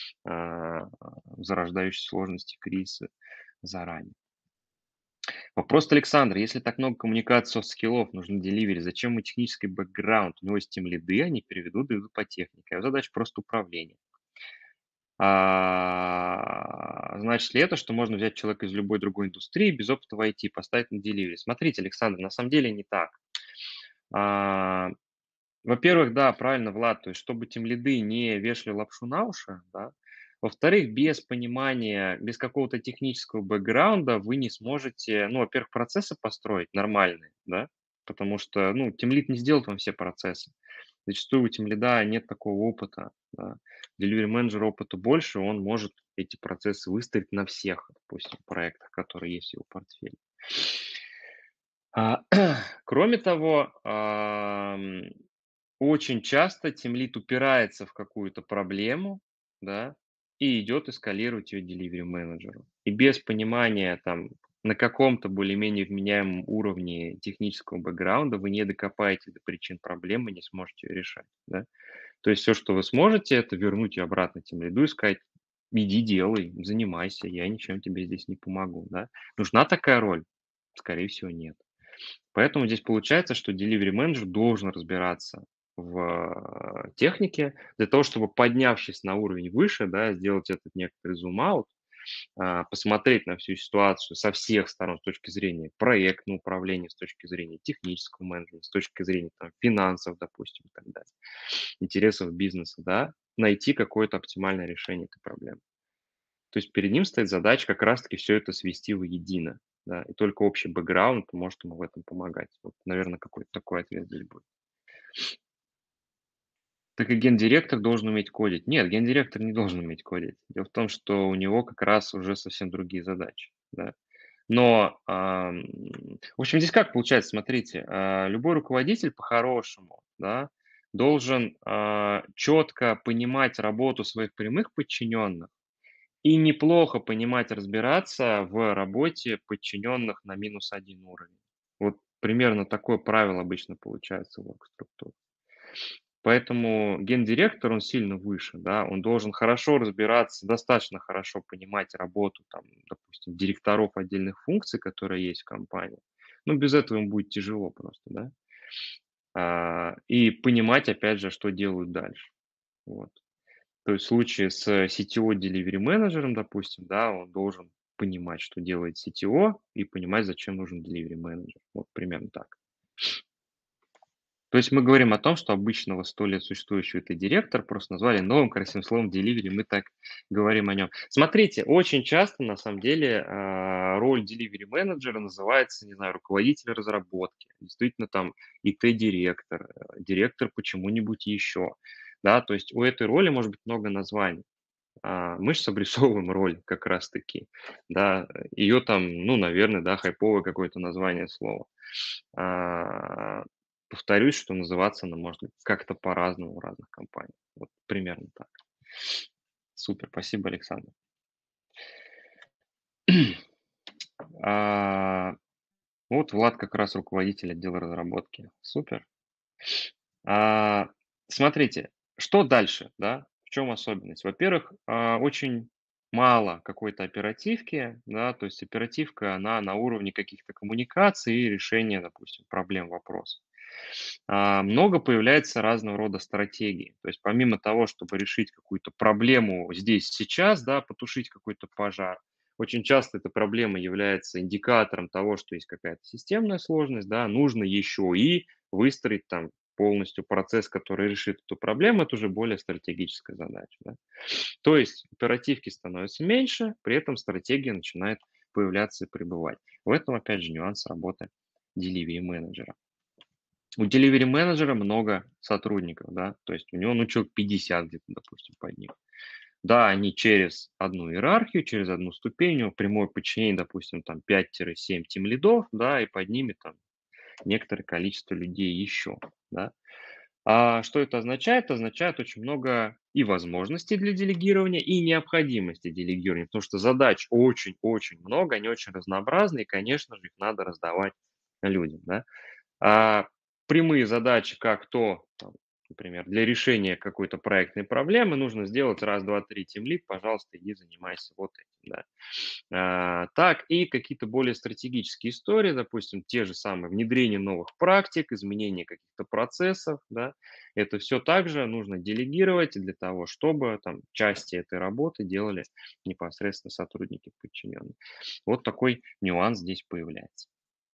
зарождающиеся сложности, кризисы заранее. Вопрос от Александра. Если так много коммуникаций, софт-скиллов, нужно деливери, зачем ему технический бэкграунд? У него есть тимлиды, они переведут и идут по технике. А его задача просто управление. Значит ли это, что можно взять человека из любой другой индустрии без опыта в IT, поставить на деливери? Смотрите, Александр, на самом деле не так. А, Во-первых, да, правильно, Влад, то есть чтобы тимлиды не вешали лапшу на уши, да. Во-вторых, без понимания, без какого-то технического бэкграунда вы не сможете, ну, во-первых, процессы построить нормальные, да, потому что, ну, тимлид не сделает вам все процессы. Зачастую у тимлида нет такого опыта, да. Delivery менеджер опыта больше, он может эти процессы выстроить на всех, допустим, проектах, которые есть в его портфеле. А, Кроме того, очень часто тимлид упирается в какую-то проблему, да, и идет эскалировать ее delivery менеджеру. И без понимания там на каком-то более-менее вменяемом уровне технического бэкграунда вы не докопаете до причин проблемы, не сможете ее решать, да. То есть все, что вы сможете, это вернуть ее обратно тимлиду и сказать: "Иди делай, занимайся, я ничем тебе здесь не помогу", да. Нужна такая роль? Скорее всего, нет. Поэтому здесь получается, что delivery менеджер должен разбираться в технике для того, чтобы, поднявшись на уровень выше, да, сделать этот некоторый зум-аут, посмотреть на всю ситуацию со всех сторон с точки зрения проектного управления, с точки зрения технического менеджмента, с точки зрения там, финансов, допустим, и так далее, интересов бизнеса, да, найти какое-то оптимальное решение этой проблемы. То есть перед ним стоит задача как раз-таки все это свести воедино, да, и только общий бэкграунд может ему в этом помогать. Вот, наверное, какой-то такой ответ здесь будет. Так и гендиректор должен уметь кодить. Нет, гендиректор не должен уметь кодить. Дело в том, что у него как раз уже совсем другие задачи, да. Но, в общем, здесь как получается, смотрите, любой руководитель по-хорошему, да, должен четко понимать работу своих прямых подчиненных И неплохо понимать, разбираться в работе подчиненных на -1 уровень. Вот примерно такое правило обычно получается в оргструктуре. Поэтому гендиректор, он сильно выше, да, он должен хорошо разбираться, достаточно хорошо понимать работу, там, допустим, директоров отдельных функций, которые есть в компании. Ну, без этого ему будет тяжело просто, да. И понимать, опять же, что делают дальше. Вот. То есть в случае с CTO delivery менеджером, допустим, да, он должен понимать, что делает CTO, и понимать, зачем нужен delivery менеджер. Вот примерно так. То есть мы говорим о том, что обычного 100 лет существующего это директор просто назвали новым красивым словом delivery, мы так говорим о нем. Смотрите, очень часто на самом деле роль delivery менеджера называется, не знаю, руководитель разработки, действительно там IT-директор, директор почему-нибудь еще. Да, то есть у этой роли может быть много названий. Мы же обрисовываем роль как раз-таки, да, ее там, ну, наверное, да, хайповое какое-то название слова. А, Повторюсь, что называться она может как-то по-разному в разных компаниях. Вот примерно так. Супер, спасибо, Александр. А, Вот Влад как раз руководитель отдела разработки. Супер. А, Смотрите, что дальше, да? В чем особенность? Во-первых, очень мало какой-то оперативки, да, то есть оперативка, она на уровне каких-то коммуникаций и решения, допустим, проблем, вопросов. Много появляется разного рода стратегий. То есть помимо того, чтобы решить какую-то проблему здесь, сейчас, да, потушить какой-то пожар, очень часто эта проблема является индикатором того, что есть какая-то системная сложность, да, нужно еще и выстроить там полностью процесс, который решит эту проблему, это уже более стратегическая задача. Да. То есть оперативки становится меньше, при этом стратегия начинает появляться и пребывать. В этом, опять же, нюанс работы delivery менеджера. У delivery менеджера много сотрудников, да, то есть у него, ну, человек 50 где-то, допустим, под ним. Да, они через одну иерархию, через одну ступень, у него прямое подчинение, допустим, там 5-7 тимлидов, да, и под ними там некоторое количество людей еще, да. А что это означает? Означает очень много и возможностей для делегирования, и необходимости делегирования, потому что задач очень-очень много, они очень разнообразны, и, конечно же, их надо раздавать людям, да. А Прямые задачи, как то, там, например, для решения какой-то проектной проблемы нужно сделать раз, два, три, тимлид, пожалуйста, иди занимайся вот этим, да. Так и какие-то более стратегические истории, допустим, те же самые внедрение новых практик, изменение каких-то процессов, да, это все также нужно делегировать для того, чтобы там части этой работы делали непосредственно сотрудники подчиненные. Вот такой нюанс здесь появляется.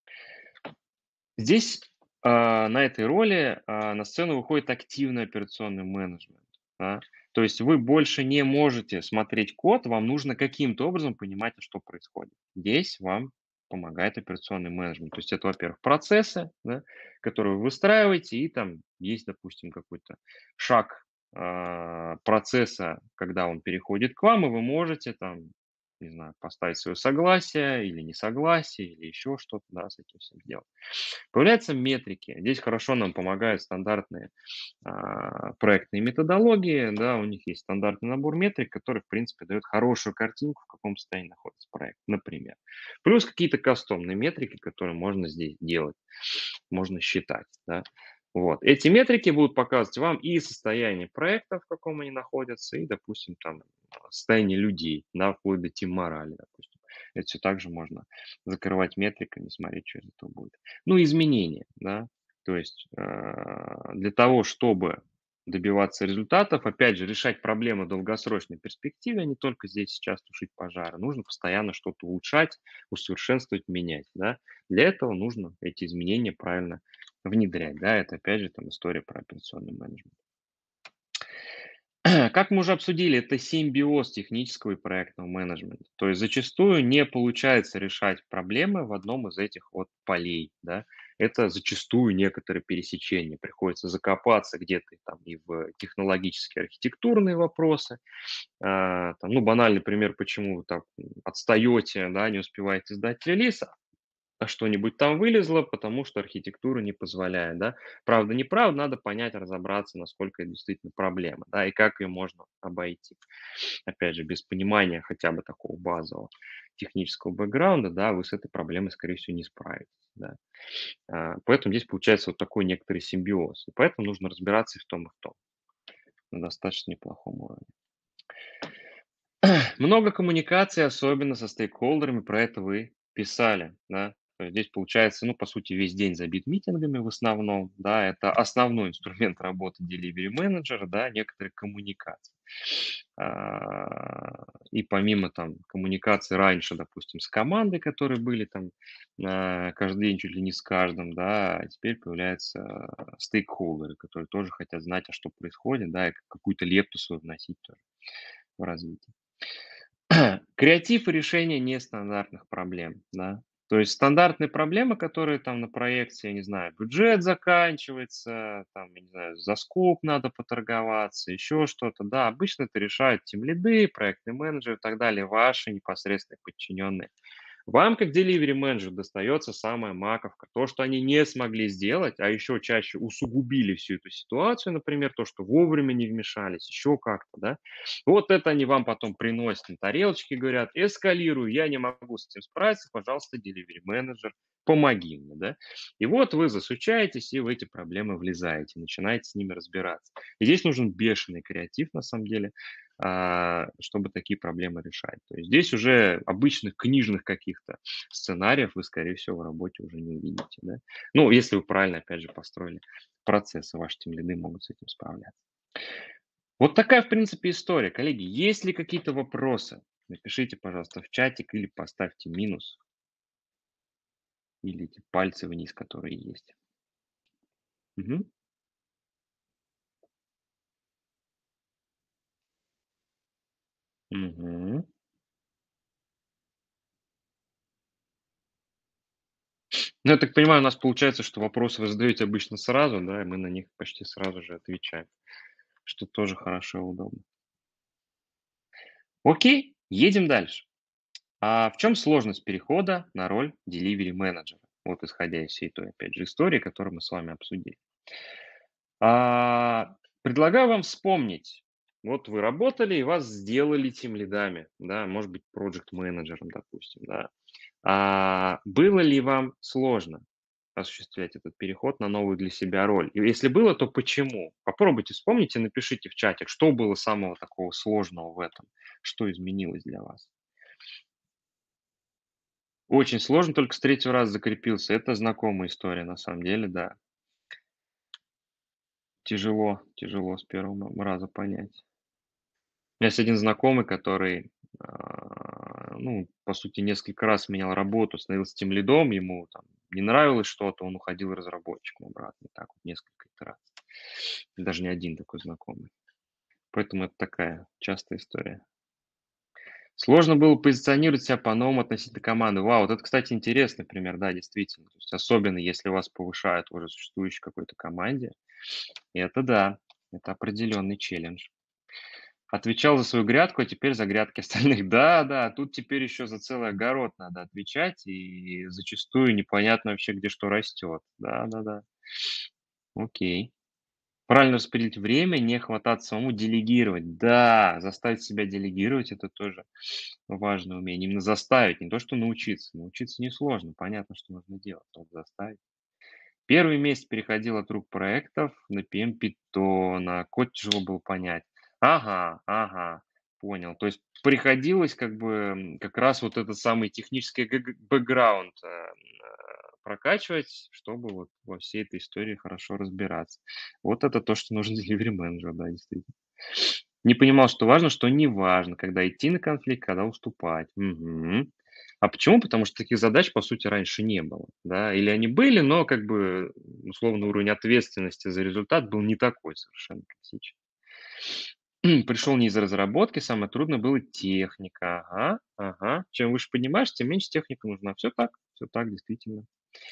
Здесь, на этой роли, на сцену выходит активный операционный менеджмент, да. То есть вы больше не можете смотреть код, вам нужно каким-то образом понимать, что происходит. Здесь вам помогает операционный менеджмент. То есть это, во-первых, процессы, да, которые вы выстраиваете, и там есть, допустим, какой-то шаг, процесса, когда он переходит к вам, и вы можете там, не знаю, поставить свое согласие или несогласие, или еще что-то, да, с этим всем сделать. Появляются метрики. Здесь хорошо нам помогают стандартные проектные методологии, да, у них есть стандартный набор метрик, который, в принципе, дает хорошую картинку, в каком состоянии находится проект, например. Плюс какие-то кастомные метрики, которые можно здесь делать, можно считать, да. Вот. Эти метрики будут показывать вам и состояние проекта, в каком они находятся, и, допустим, там состояние людей, да, вплоть до тим-морали, допустим. Это все также можно закрывать метриками, смотреть, что из этого будет. Ну, изменения, да, то есть для того, чтобы добиваться результатов, опять же, решать проблемы в долгосрочной перспективе, а не только здесь сейчас тушить пожары, нужно постоянно что-то улучшать, усовершенствовать, менять, да. Для этого нужно эти изменения правильно внедрять, да, это опять же там история про операционный менеджмент. Как мы уже обсудили, это симбиоз технического и проектного менеджмента. То есть зачастую не получается решать проблемы в одном из этих вот полей, да. Это зачастую некоторые пересечения. Приходится закопаться где-то там и в технологические архитектурные вопросы. Там, ну, банальный пример, почему вы так отстаете, да, не успеваете сдать релиз, что-нибудь там вылезло, потому что архитектура не позволяет, да. Правда, неправда, надо понять, разобраться, насколько это действительно проблема, да, и как ее можно обойти. Опять же, без понимания хотя бы такого базового технического бэкграунда, да, вы с этой проблемой, скорее всего, не справитесь, да. Поэтому здесь получается вот такой некоторый симбиоз. И поэтому нужно разбираться и в том на достаточно неплохом уровне. Много коммуникаций, особенно со стейкхолдерами, про это вы писали, да. То есть здесь получается, ну, по сути, весь день забит митингами в основном, да, это основной инструмент работы delivery менеджера, да, некоторые коммуникации. И помимо там коммуникации раньше, допустим, с командой, которые были там каждый день чуть ли не с каждым, да, а теперь появляются стейкхолдеры, которые тоже хотят знать, а что происходит, да, и какую-то лепту свою вносить тоже в развитие. Креатив и решение нестандартных проблем, да. То есть стандартные проблемы, которые там на проекте, я не знаю, бюджет заканчивается, там, я не знаю, за скоп надо поторговаться, еще что-то, да, обычно это решают тимлиды, проектный менеджер и так далее, ваши непосредственные подчиненные. Вам, как delivery менеджеру, достается самая маковка. То, что они не смогли сделать, а еще чаще усугубили всю эту ситуацию, например, то, что вовремя не вмешались, еще как-то, да. Вот это они вам потом приносят на тарелочке, говорят, эскалирую, я не могу с этим справиться, пожалуйста, delivery менеджер, помоги мне, да. И вот вы засучаетесь и в эти проблемы влезаете, начинаете с ними разбираться. И здесь нужен бешеный креатив, на самом деле, чтобы такие проблемы решать. То есть здесь уже обычных книжных каких-то сценариев вы, скорее всего, в работе уже не увидите. Да? Ну, если вы правильно, опять же, построили процессы, ваши тимлиды могут с этим справляться. Вот такая, в принципе, история. Коллеги, есть ли какие-то вопросы? Напишите, пожалуйста, в чатик или поставьте минус, или эти пальцы вниз, которые есть. Мгм. Мгм. Ну, я так понимаю, у нас получается, что вопросы вы задаете обычно сразу, да, и мы на них почти сразу же отвечаем, что тоже хорошо и удобно. Окей, едем дальше. А в чем сложность перехода на роль delivery менеджера? Вот исходя из всей той, опять же, истории, которую мы с вами обсудили. Предлагаю вам вспомнить. Вот вы работали, и вас сделали тим лидами, да, может быть, проект менеджером, допустим, да. Было ли вам сложно осуществлять этот переход на новую для себя роль? И если было, то почему? Попробуйте вспомнить и напишите в чате, что было самого такого сложного в этом, что изменилось для вас. Очень сложно, только с третьего раза закрепился. Это знакомая история, на самом деле, да. Тяжело, тяжело с первого раза понять. У меня есть один знакомый, который, ну, по сути, несколько раз менял работу, становился тимлидом, ему там не нравилось что-то, он уходил разработчиком обратно. Так вот несколько итераций. Даже не один такой знакомый. Поэтому это такая частая история. Сложно было позиционировать себя по-новому относительно команды. Вау, вот это, кстати, интересный пример, да, действительно. То есть особенно если вас повышают в уже существующей какой-то команде, это да, это определенный челлендж. Отвечал за свою грядку, а теперь за грядки остальных. Да, да, тут теперь еще за целый огород надо отвечать, и зачастую непонятно вообще, где что растет. Да, да, да. Окей. Правильно распределить время, не хвататься самому, делегировать. Да, заставить себя делегировать — это тоже важное умение. Именно заставить, не то что научиться. Научиться несложно, понятно, что нужно делать, только заставить. Первый месяц переходил от рук проектов на PM Python, код тяжело было понять. Ага, ага, понял. То есть приходилось как бы как раз вот этот самый технический бэкграунд прокачивать, чтобы вот во всей этой истории хорошо разбираться. Вот это то, что нужно delivery менеджеру, да, действительно. Не понимал, что важно, что не важно, когда идти на конфликт, когда уступать. Мгм. А почему? Потому что таких задач, по сути, раньше не было, да. Или они были, но как бы условно уровень ответственности за результат был не такой совершенно, как сейчас. Пришел не из разработки, самое трудное было техника. Ага, ага. Чем выше поднимаешь, тем меньше техника нужна. Все так, действительно.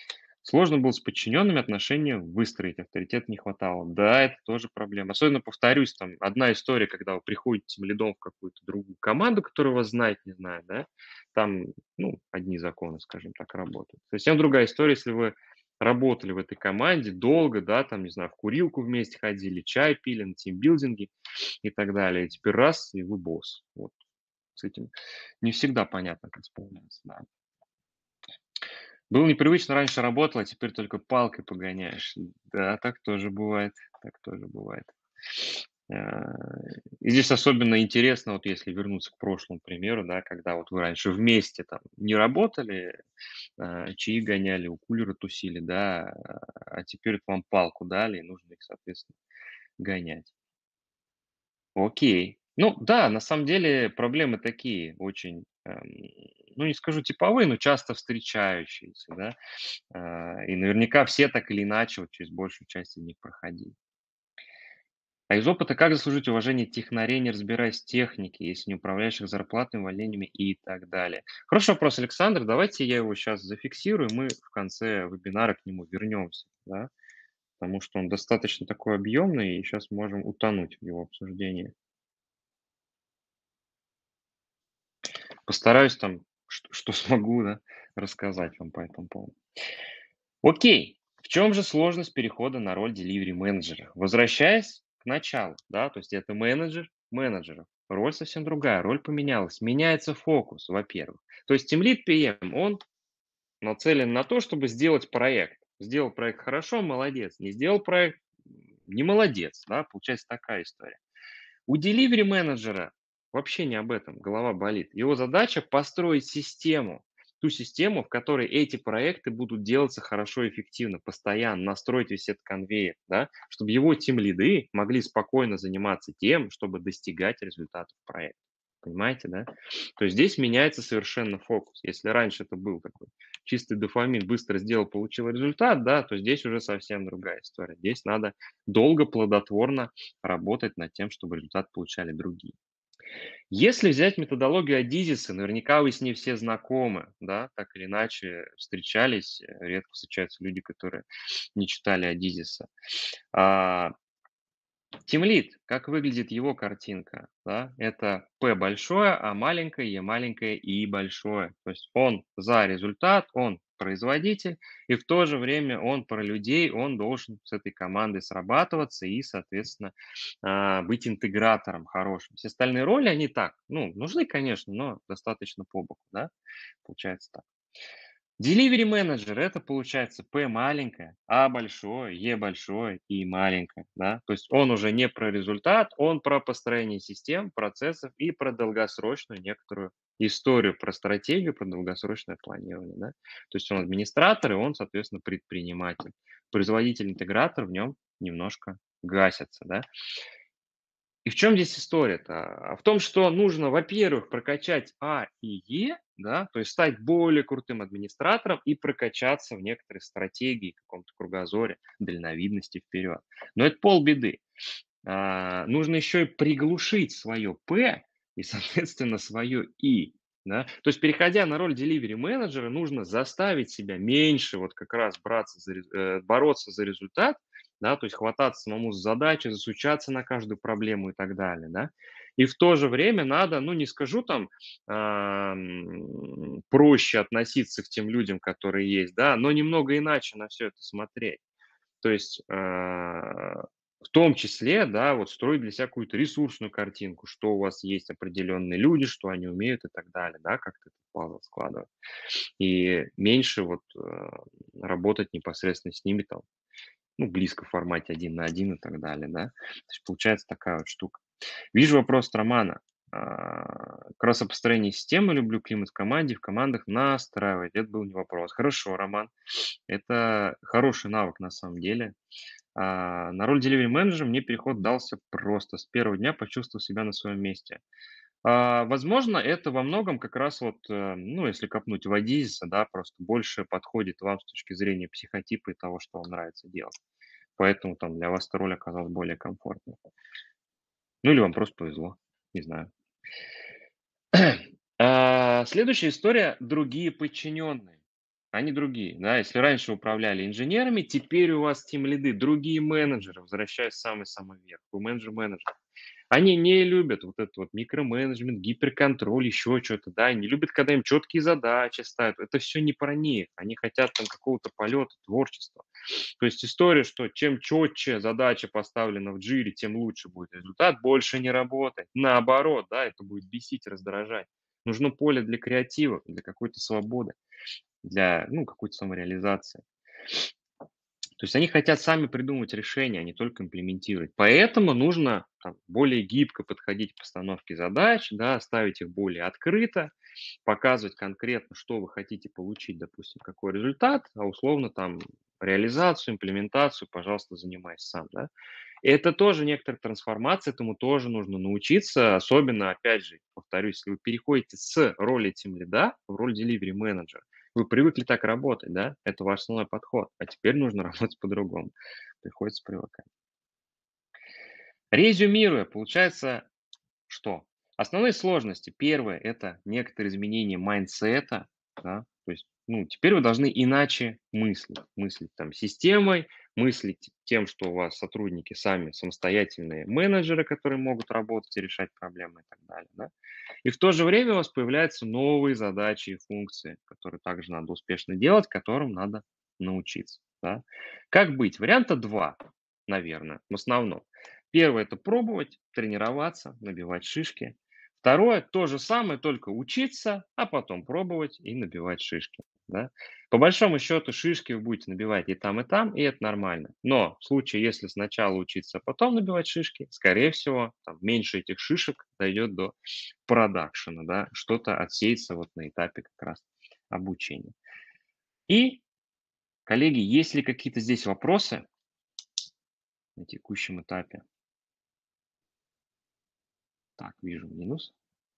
Сложно было с подчиненными отношения выстроить, авторитета не хватало. Да, это тоже проблема. Особенно, повторюсь, там одна история, когда вы приходите тимлидом в какую-то другую команду, которая вас знает, не знает, да, там, ну, одни законы, скажем так, работают. Совсем другая история, если вы работали в этой команде долго, да, там, не знаю, в курилку вместе ходили, чай пили, на тимбилдинге и так далее. И теперь раз, и вы босс. Вот с этим не всегда понятно, как справляться, да. Было непривычно, раньше работал, а теперь только палкой погоняешь. Да, так тоже бывает. Так тоже бывает. А, и здесь особенно интересно, вот если вернуться к прошлому примеру, да, когда вот вы раньше вместе там не работали, чаи гоняли, у кулера тусили, да, а теперь вот вам палку дали, и нужно их, соответственно, гонять. Окей. Ну да, на самом деле проблемы такие очень, ну не скажу типовые, но часто встречающиеся, да. И наверняка все так или иначе вот через большую часть из них проходили. А из опыта как заслужить уважение технарей, не разбираясь в технике, если не управляешь их зарплатами, увольнениями и так далее? Хороший вопрос, Александр. Давайте я его сейчас зафиксирую, мы в конце вебинара к нему вернемся, да, потому что он достаточно такой объемный, и сейчас можем утонуть в его обсуждении. Постараюсь там, что смогу, да, рассказать вам по этому поводу. Окей. В чем же сложность перехода на роль delivery менеджера? Возвращаясь к началу, да, то есть это менеджер менеджеров. Роль совсем другая, роль поменялась. Меняется фокус, во-первых. То есть Team Lead PM, он нацелен на то, чтобы сделать проект. Сделал проект хорошо, молодец. Не сделал проект, не молодец, да, получается такая история. У delivery менеджера вообще не об этом, голова болит. Его задача построить систему, ту систему, в которой эти проекты будут делаться хорошо и эффективно, постоянно, настроить весь этот конвейер, да, чтобы его тим-лиды могли спокойно заниматься тем, чтобы достигать результатов проекта. Понимаете, да? То есть здесь меняется совершенно фокус. Если раньше это был такой чистый дофамин, быстро сделал, получил результат, да, то здесь уже совсем другая история. Здесь надо долго, плодотворно работать над тем, чтобы результат получали другие. Если взять методологию Адизиса, наверняка вы с ней все знакомы, да, так или иначе встречались, редко встречаются люди, которые не читали Адизиса. А, Тимлид, как выглядит его картинка, да? Это P большое, А маленькое, Е маленькое, И большое. То есть он за результат, он производитель, и в то же время он про людей, он должен с этой командой срабатываться и, соответственно, быть интегратором хорошим. Все остальные роли, они так, ну, нужны, конечно, но достаточно по боку, да, получается так. Delivery менеджер это получается P маленькое, А большое, Е большое и маленькое. Да? То есть он уже не про результат, он про построение систем, процессов и про долгосрочную некоторую историю, про стратегию, про долгосрочное планирование. Да? То есть он администратор, и он, соответственно, предприниматель. Производитель-интегратор в нем немножко гасится. Да? И в чем здесь история-то? А в том, что нужно, во-первых, прокачать А и Е, да, то есть стать более крутым администратором и прокачаться в некоторой стратегии, каком-то кругозоре, дальновидности вперед. Но это полбеды. Нужно еще и приглушить свое П и, соответственно, свое И. Да? То есть, переходя на роль delivery менеджера, нужно заставить себя меньше вот как раз бороться за результат, да, то есть хвататься самому за задачи, засучаться на каждую проблему и так далее, да. И в то же время надо, ну, не скажу там, проще относиться к тем людям, которые есть, да, но немного иначе на все это смотреть. То есть, в том числе, да, вот строить для себя какую-то ресурсную картинку, что у вас есть определенные люди, что они умеют и так далее, да, как-то этот пазл складывать. И меньше вот работать непосредственно с ними там, ну, близко в формате один на один и так далее, да. То есть получается такая вот штука. Вижу вопрос от Романа. Как раз о построении системы люблю, климат в команде, в командах настраивать. Это был не вопрос. Хорошо, Роман. Это хороший навык на самом деле. На роль delivery менеджера мне переход дался просто. С первого дня почувствовал себя на своем месте. Возможно, это во многом как раз вот, ну, если копнуть в Адизиса, да, просто больше подходит вам с точки зрения психотипа и того, что вам нравится делать. Поэтому там для вас эта роль оказалась более комфортной. Ну или вам просто повезло, не знаю. Следующая история – другие подчиненные. они другие, да. Если раньше управляли инженерами, теперь у вас тимлиды, другие менеджеры, возвращаясь в самый-самый верх. Вы менеджер. Они не любят вот этот вот микроменеджмент, гиперконтроль, еще что-то, да, не любят, когда им четкие задачи ставят. Это все не про них. Они хотят там какого-то полета, творчества. То есть история, что чем четче задача поставлена в джире, тем лучше будет результат, больше не работает. Наоборот, да, это будет бесить, раздражать. Нужно поле для креатива, для какой-то свободы, для, ну, какой-то самореализации. То есть они хотят сами придумывать решения, а не только имплементировать. Поэтому нужно там, более гибко подходить к постановке задач, да, ставить их более открыто, показывать конкретно, что вы хотите получить, допустим, какой результат, а условно там реализацию, имплементацию, пожалуйста, занимайся сам, да. И это тоже некоторая трансформация, этому тоже нужно научиться, особенно, опять же, повторюсь, если вы переходите с роли тимлида в роль delivery менеджера, вы привыкли так работать, да, это ваш основной подход, а теперь нужно работать по-другому, приходится привыкать. Резюмируя, получается, что? Основные сложности. Первое– это некоторые изменения майндсета, да, то есть, ну, теперь вы должны иначе мыслить там системой, мыслить тем, что у вас сотрудники сами самостоятельные менеджеры, которые могут работать и решать проблемы и так далее, да. И в то же время у вас появляются новые задачи и функции, которые также надо успешно делать, которым надо научиться, да. Как быть? Варианта два, наверное, в основном. Первое– это пробовать, тренироваться, набивать шишки. Второе– то же самое, только учиться, а потом пробовать и набивать шишки. Да? По большому счету шишки вы будете набивать и там, и это нормально. Но в случае, если сначала учиться, а потом набивать шишки, скорее всего, там, меньше этих шишек дойдет до продакшена, да, что-то отсеется вот на этапе как раз обучения. И, коллеги, есть ли какие-то здесь вопросы на текущем этапе? Так, вижу минус.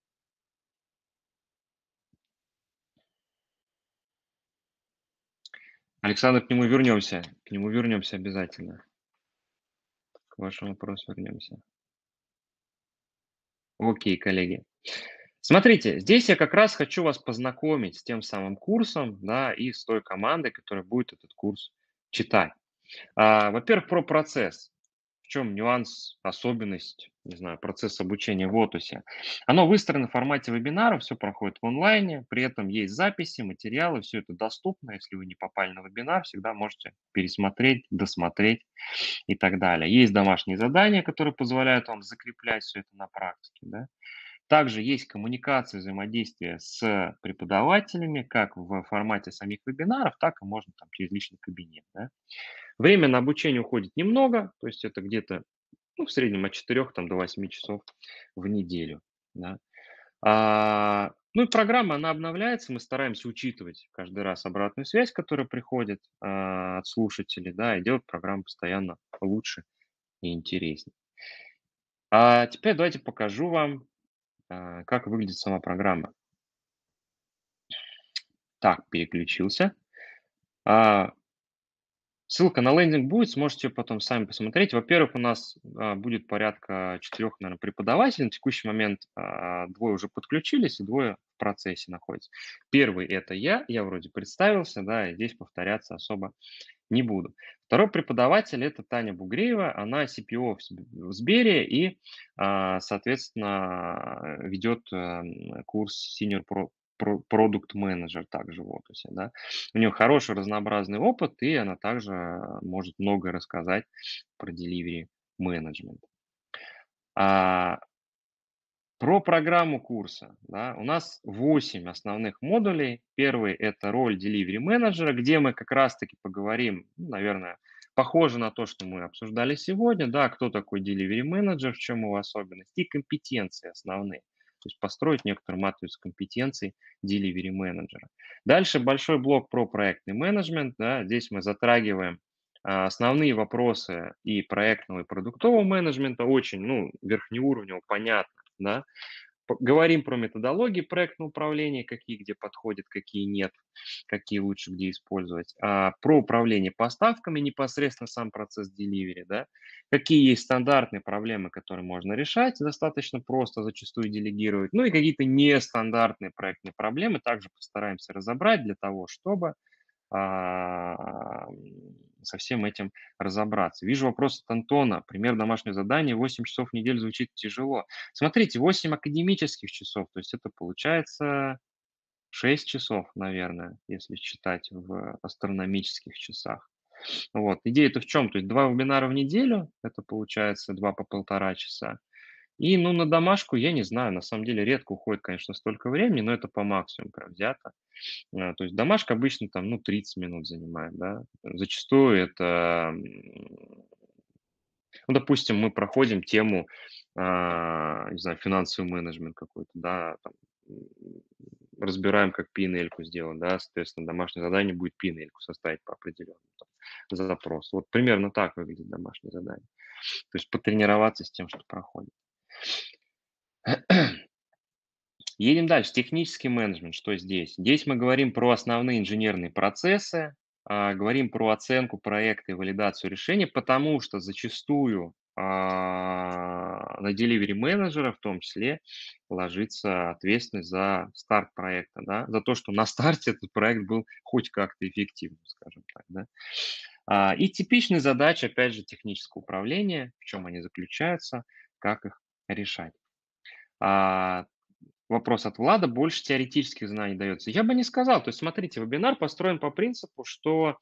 Александр, к нему вернемся обязательно. К вашему вопросу вернемся. Окей, коллеги. Смотрите, здесь я как раз хочу вас познакомить с тем самым курсом, да, и с той командой, которая будет этот курс читать. Во-первых, про процесс. В чем нюанс, особенность, не знаю, процесс обучения в Отусе. Оно выстроено в формате вебинара, все проходит в онлайне, при этом есть записи, материалы, все это доступно. Если вы не попали на вебинар, всегда можете пересмотреть, досмотреть и так далее. Есть домашние задания, которые позволяют вам закреплять все это на практике. Да? Также есть коммуникация, взаимодействие с преподавателями, как в формате самих вебинаров, так и можно там через личный кабинет. Да? Время на обучение уходит немного, то есть это где-то ну, в среднем от 4 там, до 8 часов в неделю. Да. Ну и программа, она обновляется, мы стараемся учитывать каждый раз обратную связь, которая приходит от слушателей, да, и делать программу постоянно лучше и интереснее. А теперь давайте покажу вам, как выглядит сама программа. Так, переключился. А, Ссылка на лендинг будет, сможете потом сами посмотреть. Во-первых, у нас будет порядка 4, наверное, преподавателей. На текущий момент двое уже подключились, и двое в процессе находятся. Первый– это я вроде представился, да, и здесь повторяться особо не буду. Второй преподаватель– это Таня Бугреева, она CPO в Сбере и, соответственно, ведет курс Senior Product Manager также в Отусе, да. У нее хороший разнообразный опыт, и она также может многое рассказать про delivery management. А, Про программу курса. Да, у нас 8 основных модулей. Первый– это роль delivery менеджера, где мы как раз-таки поговорим, ну, наверное, похоже на то, что мы обсуждали сегодня, да, кто такой delivery менеджер, в чем его особенность, и компетенции основные. То есть построить некоторую матрицу компетенций delivery менеджера. Дальше большой блок про проектный менеджмент. Да, здесь мы затрагиваем основные вопросы и проектного, и продуктового менеджмента, очень, ну, верхнеуровнево, понятно, да. Говорим про методологии проектного управления, какие где подходят, какие нет, какие лучше где использовать. Про управление поставками, непосредственно сам процесс delivery, да. Какие есть стандартные проблемы, которые можно решать, достаточно просто зачастую делегировать. Ну и какие-то нестандартные проектные проблемы также постараемся разобрать для того, чтобы со всем этим разобраться. Вижу вопрос от Антона. Пример домашнего задания 8 часов в неделю звучит тяжело. Смотрите, 8 академических часов, то есть это получается 6 часов, наверное, если считать в астрономических часах. Вот. Идея-то в чем? То есть 2 вебинара в неделю, это получается 2 по 1,5 часа. И, ну, на домашку, я не знаю, на самом деле редко уходит, конечно, столько времени, но это по максимуму прям взято. То есть домашка обычно там, ну, 30 минут занимает, да. Зачастую это, ну, допустим, мы проходим тему, не знаю, финансовый менеджмент какой-то, да, там, м, разбираем, как P&L-ку сделать, да, соответственно, домашнее задание будет P&L-ку составить по определенному там запросу. Вот примерно так выглядит домашнее задание. То есть потренироваться с тем, что проходит. Едем дальше. Технический менеджмент. Что здесь? Здесь мы говорим про основные инженерные процессы, говорим про оценку проекта и валидацию решения, потому что зачастую на delivery менеджера в том числе ложится ответственность за старт проекта, да, за то, что на старте этот проект был хоть как-то эффективным, скажем так. Да. И типичные задачи, опять же, технического управления, в чем они заключаются, как их решать. А, Вопрос от Влада. Больше теоретических знаний дается. Я бы не сказал. То есть, смотрите, вебинар построен по принципу, что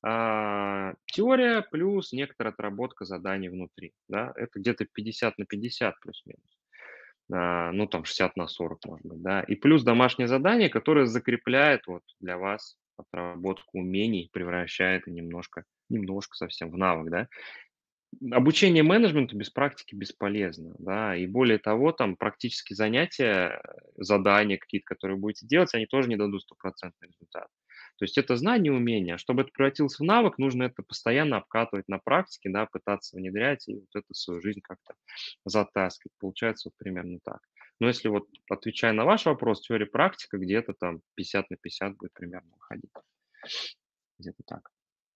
теория плюс некоторая отработка заданий внутри. Да? Это где-то 50 на 50 плюс-минус. Ну, там 60 на 40, может быть. Да? И плюс домашнее задание, которое закрепляет вот для вас отработку умений, превращает и немножко совсем в навык. Да? Обучение менеджменту без практики бесполезно, да, и более того, там практические занятия, задания какие-то, которые будете делать, они тоже не дадут стопроцентный результат. То есть это знание, умение. А чтобы это превратилось в навык, нужно это постоянно обкатывать на практике, да, пытаться внедрять и вот это в свою жизнь как-то затаскивать. Получается вот примерно так. Но если вот, отвечая на ваш вопрос, теория практика где-то там 50 на 50 будет примерно выходить. Где-то так.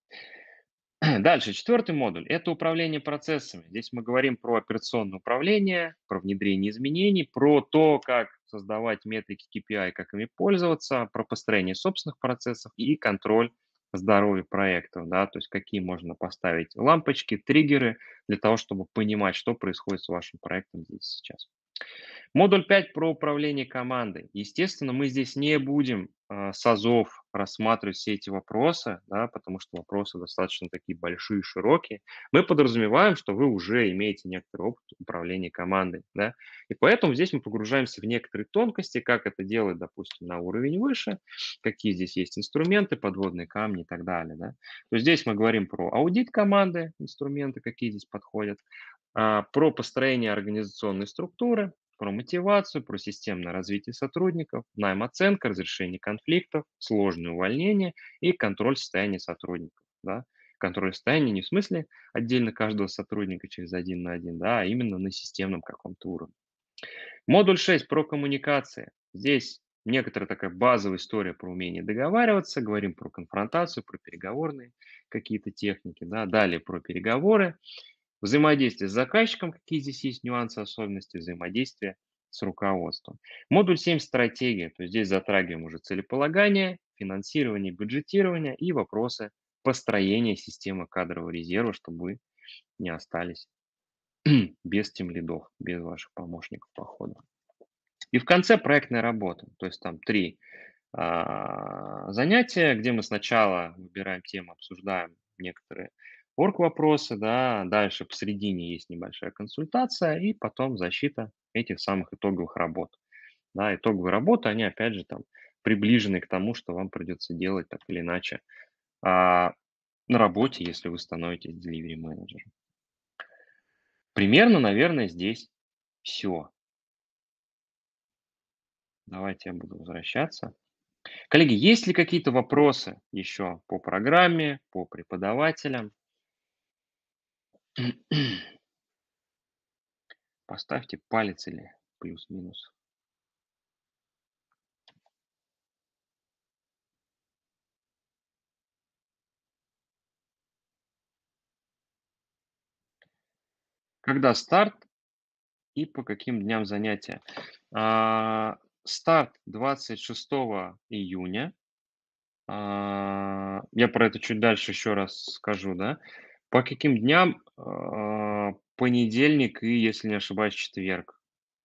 Дальше, четвертый модуль– это управление процессами. Здесь мы говорим про операционное управление, про внедрение изменений, про то, как создавать метрики KPI, как ими пользоваться, про построение собственных процессов и контроль здоровья проектов, да, то есть какие можно поставить лампочки, триггеры для того, чтобы понимать, что происходит с вашим проектом здесь и сейчас. Модуль 5 про управление командой. Естественно, мы здесь не будем с азов рассматривать все эти вопросы, да, потому что вопросы достаточно такие большие, широкие. Мы подразумеваем, что вы уже имеете некоторый опыт управления командой. Да, и поэтому здесь мы погружаемся в некоторые тонкости, как это делать, допустим, на уровень выше, какие здесь есть инструменты, подводные камни и так далее. Да. То есть здесь мы говорим про аудит команды, инструменты, какие здесь подходят, про построение организационной структуры, про мотивацию, про системное развитие сотрудников, найм, оценка, разрешение конфликтов, сложные увольнения и контроль состояния сотрудников. Да. Контроль состояния не в смысле отдельно каждого сотрудника через один на один, да, а именно на системном каком-то уровне. Модуль 6 про коммуникации. Здесь некоторая такая базовая история про умение договариваться, говорим про конфронтацию, про переговорные какие-то техники, да, далее про переговоры, взаимодействие с заказчиком, какие здесь есть нюансы, особенности взаимодействия с руководством. Модуль 7 стратегия, то есть здесь затрагиваем уже целеполагание, финансирование, бюджетирование и вопросы построения системы кадрового резерва, чтобы вы не остались без тимлидов, без ваших помощников по ходу. И в конце проектная работа, то есть там 3 занятия, где мы сначала выбираем тему, обсуждаем некоторые орг-вопросы, да, дальше посередине есть небольшая консультация и потом защита этих самых итоговых работ. Да, итоговые работы, они опять же там приближены к тому, что вам придется делать так или иначе на работе, если вы становитесь delivery менеджером. Примерно, наверное, здесь все. Давайте я буду возвращаться. Коллеги, есть ли какие-то вопросы еще по программе, по преподавателям? Поставьте палец или плюс-минус. Когда старт и по каким дням занятия? Старт 26 июня. Я про это чуть дальше еще раз скажу, да. По каким дням? Понедельник и, если не ошибаюсь, четверг.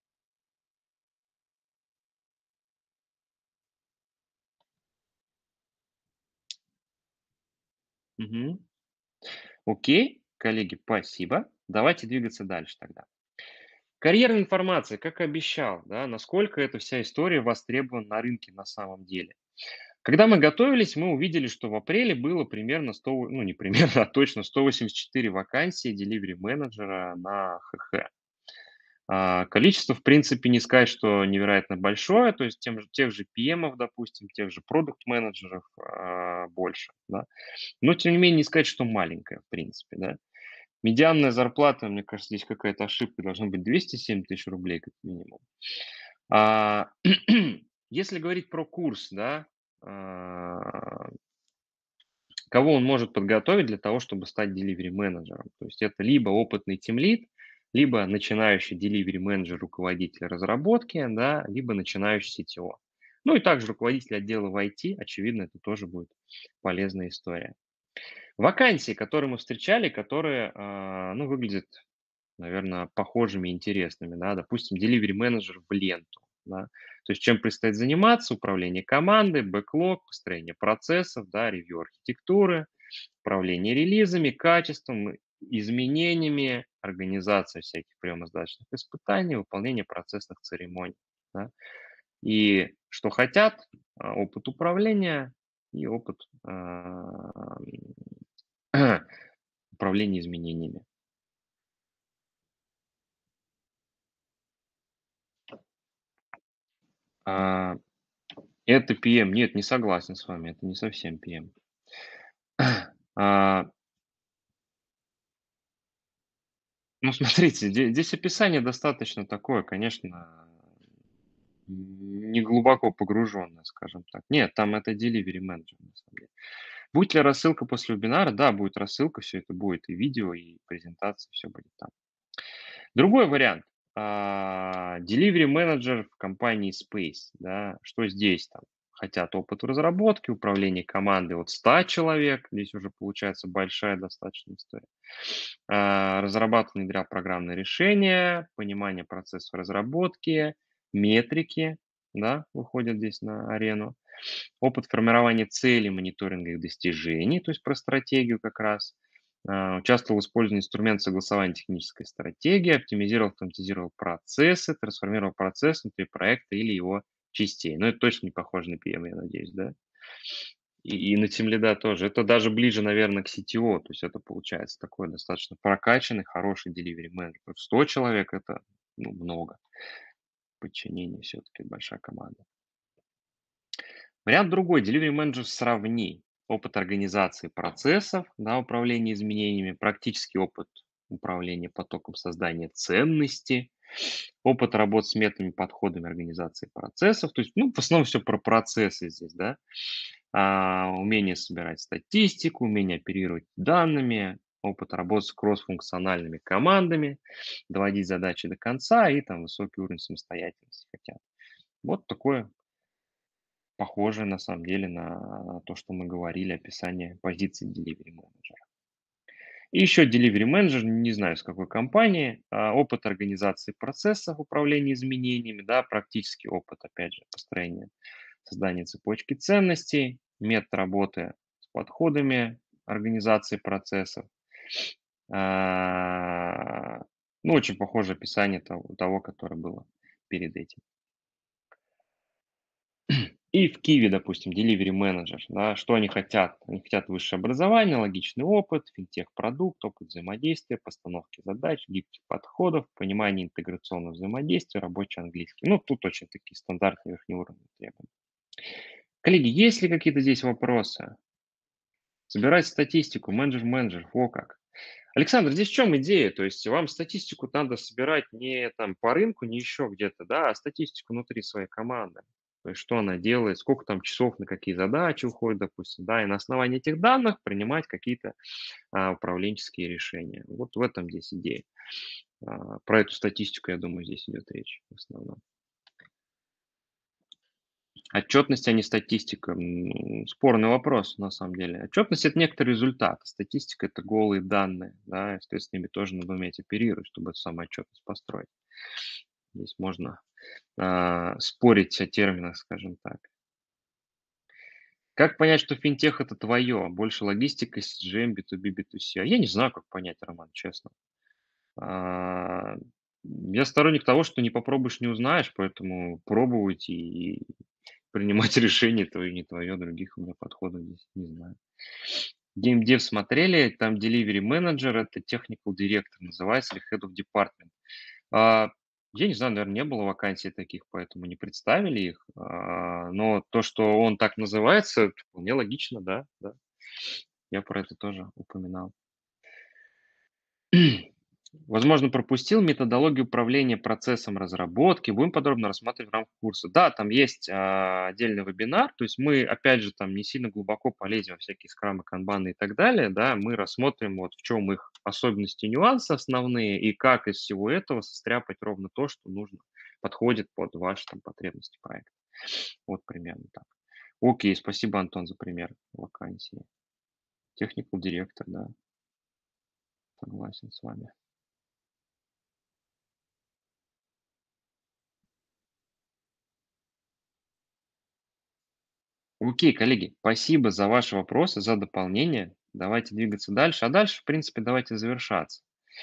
Мгм. Окей, коллеги, спасибо. Давайте двигаться дальше тогда. Карьерная информация, как и обещал, да, насколько эта вся история востребована на рынке на самом деле. Когда мы готовились, мы увидели, что в апреле было примерно 100, ну не примерно, а точно 184 вакансии delivery менеджера на ХХ. Количество, в принципе, не сказать, что невероятно большое, то есть тех же PM, допустим, тех же продукт-менеджеров больше, да. Но, тем не менее, не сказать, что маленькое, в принципе, да. Медианная зарплата, мне кажется, здесь какая-то ошибка, должна быть 207 тысяч рублей как минимум. А, Если говорить про курс, да, а, кого он может подготовить для того, чтобы стать delivery менеджером? То есть это либо опытный тимлид, либо начинающий delivery менеджер, руководитель разработки, да, либо начинающий CTO. Ну и также руководитель отдела в IT, очевидно, это тоже будет полезная история. Вакансии, которые мы встречали, которые, ну, выглядят, наверное, похожими, интересными, да, допустим, delivery менеджер в ленту, да, то есть чем предстоит заниматься, управление командой, бэклог, построение процессов, да, ревью архитектуры, управление релизами, качеством, изменениями, организация всяких приемо-сдачных испытаний, выполнение процессных церемоний, да. И что хотят, опыт управления и опыт управления изменениями. А, Это PM. Нет, не согласен с вами, это не совсем PM. А, ну, смотрите, здесь описание достаточно такое, конечно, не глубоко погруженное, скажем так. Нет, там это delivery manager, на самом деле. Будет ли рассылка после вебинара? Да, будет рассылка, все это будет, и видео, и презентация, все будет там. Другой вариант. Delivery менеджер в компании Space. Да, что здесь там? Хотят опыт в разработке, управление командой от 100 человек. Здесь уже получается большая достаточно история. Разрабатывать, внедрял программные решения, понимание процессов разработки, метрики, да, выходят здесь на арену. Опыт формирования целей, мониторинга их достижений, то есть про стратегию как раз. Участвовал в использовании инструмента согласования технической стратегии, оптимизировал, автоматизировал процессы, трансформировал процесс внутри проекта или его частей. Но это точно не похоже на PM, я надеюсь, да? И на тимлида тоже. Это даже ближе, наверное, к CTO. То есть это получается такой достаточно прокачанный, хороший delivery менеджер. 100 человек– это ну, много. Подчинение все-таки большая команда. Вариант другой. Delivery менеджер сравни. Опыт организации процессов, да, управления изменениями, практический опыт управления потоком создания ценности, опыт работы с методами, подходами организации процессов. То есть, ну, в основном все про процессы здесь, да. Умение собирать статистику, умение оперировать данными, опыт работы с кроссфункциональными командами, доводить задачи до конца и там высокий уровень самостоятельности хотят. Вот такое похоже на самом деле на то, что мы говорили, описание позиции delivery менеджера. И еще delivery менеджер, не знаю с какой компании, опыт организации процессов, управления изменениями, да, практический опыт, опять же, построения, создания цепочки ценностей, метод работы с подходами организации процессов. А, Ну, очень похоже описание того, которое было перед этим. И в Киеве, допустим, delivery менеджер, да, что они хотят? Они хотят высшее образование, логичный опыт, финтех-продукт, опыт взаимодействия, постановки задач, гибких подходов, понимание интеграционного взаимодействия, рабочий английский. Ну, тут очень такие стандартные верхнеуровневые требования. Коллеги, есть ли какие-то здесь вопросы? Собирать статистику, менеджер, о как. Александр, здесь в чем идея? То есть вам статистику надо собирать не там по рынку, не еще где-то, да, а статистику внутри своей команды. То есть что она делает, сколько там часов на какие задачи уходит, допустим, да, и на основании этих данных принимать какие-то управленческие решения. Вот в этом здесь идея. Про эту статистику, я думаю, здесь идет речь в основном. Отчетность, а не статистика. Спорный вопрос, на самом деле. Отчетность– это некоторый результат, а статистика– это голые данные, да, и, соответственно, ими тоже надо уметь оперировать, чтобы эту самую отчетность построить. Здесь можно спорить о терминах, скажем так. Как понять, что финтех– это твое? Больше логистика, CGM, B2B, B2C. А я не знаю, как понять, Роман, честно. А, Я сторонник того, что не попробуешь, не узнаешь, поэтому пробовать и принимать решение твое, не твое, других у меня подходов здесь не знаю. Геймдев смотрели, там delivery менеджер, это technical директор называется, или head of department. А, я не знаю, наверное, не было вакансий таких, поэтому не представили их. Но то, что он так называется, вполне логично, да, да. Я про это тоже упоминал. Возможно, пропустил методологию управления процессом разработки. Будем подробно рассматривать в рамках курса. Да, там есть отдельный вебинар, то есть мы, опять же, там не сильно глубоко полезем во всякие скрамы, канбаны и так далее, да, мы рассмотрим, вот в чем их особенности, нюансы основные, и как из всего этого состряпать ровно то, что нужно, подходит под ваши там потребности проекта. Вот примерно так. Окей, спасибо, Антон, за пример вакансии. Technical директор, да, согласен с вами. Окей, коллеги, спасибо за ваши вопросы, за дополнение. Давайте двигаться дальше. А дальше, в принципе, давайте завершаться.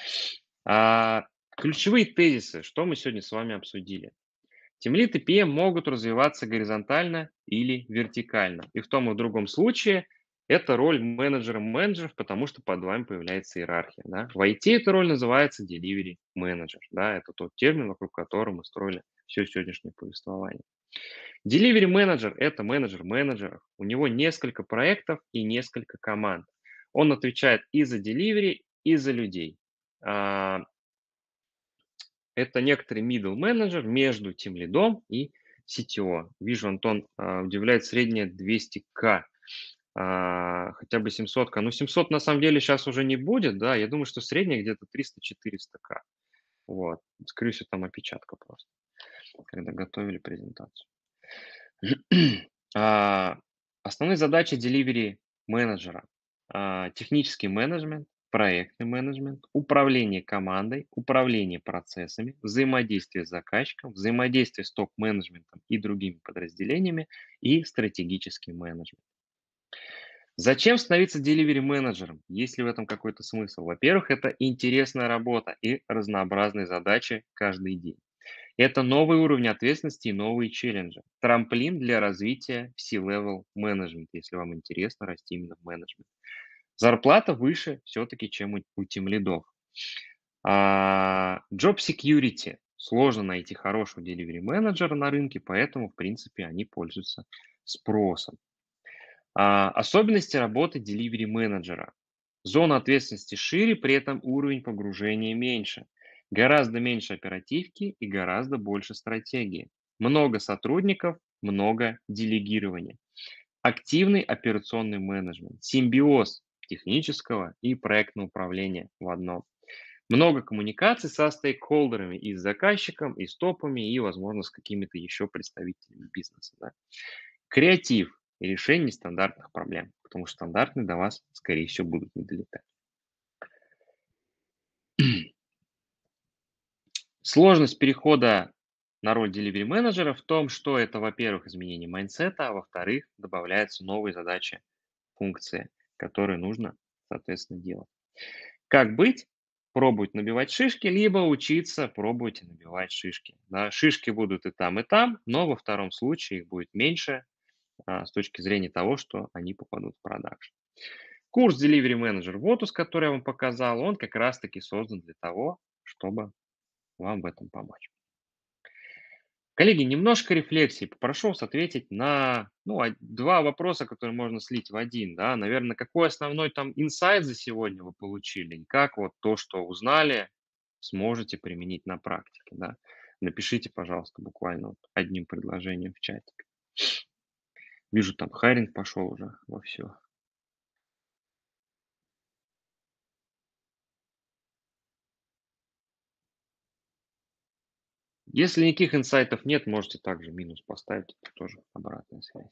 Ключевые тезисы, что мы сегодня с вами обсудили. Тимлид и PM могут развиваться горизонтально или вертикально. И в том и в другом случае это роль менеджера менеджеров, потому что под вами появляется иерархия. Да? В IT эта роль называется delivery менеджер. Да? Это тот термин, вокруг которого мы строили все сегодняшнее повествование. Delivery менеджер– это менеджер менеджеров. У него несколько проектов и несколько команд. Он отвечает и за delivery, и за людей. А, Это некоторый middle менеджер между тем лидом и CTO. Вижу, Антон удивляет средняя 200к, хотя бы 700к. Ну, 700 на самом деле сейчас уже не будет, да, я думаю, что средняя где-то 300-400к. Вот, скорее всего, там опечатка просто, когда готовили презентацию. А, Основные задачи delivery менеджера. Технический менеджмент, проектный менеджмент, управление командой, управление процессами, взаимодействие с заказчиком, взаимодействие с топ-менеджментом и другими подразделениями и стратегический менеджмент. Зачем становиться delivery менеджером? Есть ли в этом какой-то смысл? Во-первых, это интересная работа и разнообразные задачи каждый день. Это новый уровень ответственности и новые челленджи. Трамплин для развития в C-level менеджмент, если вам интересно расти именно в менеджмент. Зарплата выше все-таки, чем у тимлидов. Job security. Сложно найти хорошего delivery менеджера на рынке, поэтому, в принципе, они пользуются спросом. Особенности работы delivery менеджера. Зона ответственности шире, при этом уровень погружения меньше. Гораздо меньше оперативки и гораздо больше стратегии. Много сотрудников, много делегирования. Активный операционный менеджмент. Симбиоз технического и проектного управления в одном. Много коммуникаций со стейкхолдерами и с заказчиком, и с топами, и, возможно, с какими-то еще представителями бизнеса. Да. Креатив и решение нестандартных проблем, потому что стандартные до вас, скорее всего, будут не долетать. Сложность перехода на роль delivery менеджера в том, что это, во-первых, изменение майндсета, а во-вторых, добавляются новые задачи, функции, которые нужно, соответственно, делать. Как быть? Пробовать набивать шишки, либо учиться пробовать и набивать шишки. Да, шишки будут и там, но во втором случае их будет меньше с точки зрения того, что они попадут в продакшн. Курс Delivery Manager Votus, который я вам показал, он как раз-таки создан для того, чтобы вам в этом помочь. Коллеги, немножко рефлексии. Попрошу вас ответить на два вопроса, которые можно слить в один. Да? Наверное, какой основной там инсайт за сегодня вы получили? И как вот то, что узнали, сможете применить на практике? Да? Напишите, пожалуйста, буквально вот одним предложением в чатик. Вижу, там хайринг пошел уже вовсю. Если никаких инсайтов нет, можете также минус поставить, это тоже обратная связь.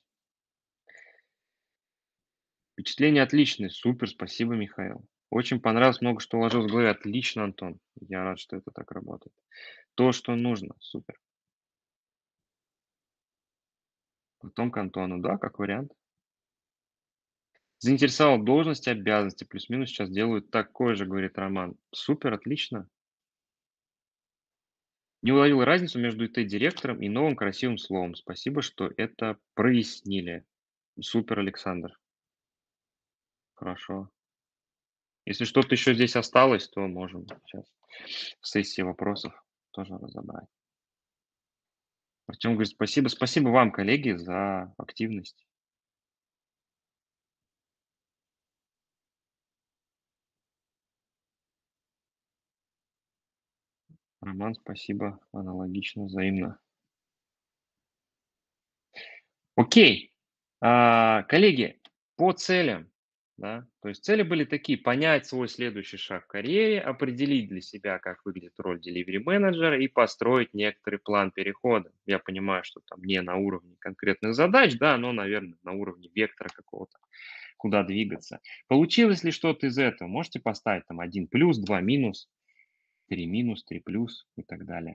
Впечатление отличное, супер, спасибо, Михаил. Очень понравилось, много что уложилось в голове. Отлично, Антон. Я рад, что это так работает. То, что нужно, супер. Потом к Антону, да, как вариант. Заинтересовал должность и обязанности, плюс-минус сейчас делают такой же, говорит Роман. Супер, отлично. Не уловил разницу между ИТ-директором и новым красивым словом. Спасибо, что это прояснили. Супер, Александр. Хорошо. Если что-то еще здесь осталось, то можем сейчас в сессии вопросов тоже разобрать. Артем говорит, спасибо. Спасибо вам, коллеги, за активность. Роман, спасибо. Аналогично, взаимно. Окей. Коллеги, по целям, да, то есть цели были такие: понять свой следующий шаг в карьере, определить для себя, как выглядит роль delivery менеджера и построить некоторый план перехода. Я понимаю, что там не на уровне конкретных задач, да, но, наверное, на уровне вектора какого-то, куда двигаться. Получилось ли что-то из этого? Можете поставить там 1 плюс, 2 минус, 3 минус, 3 плюс и так далее.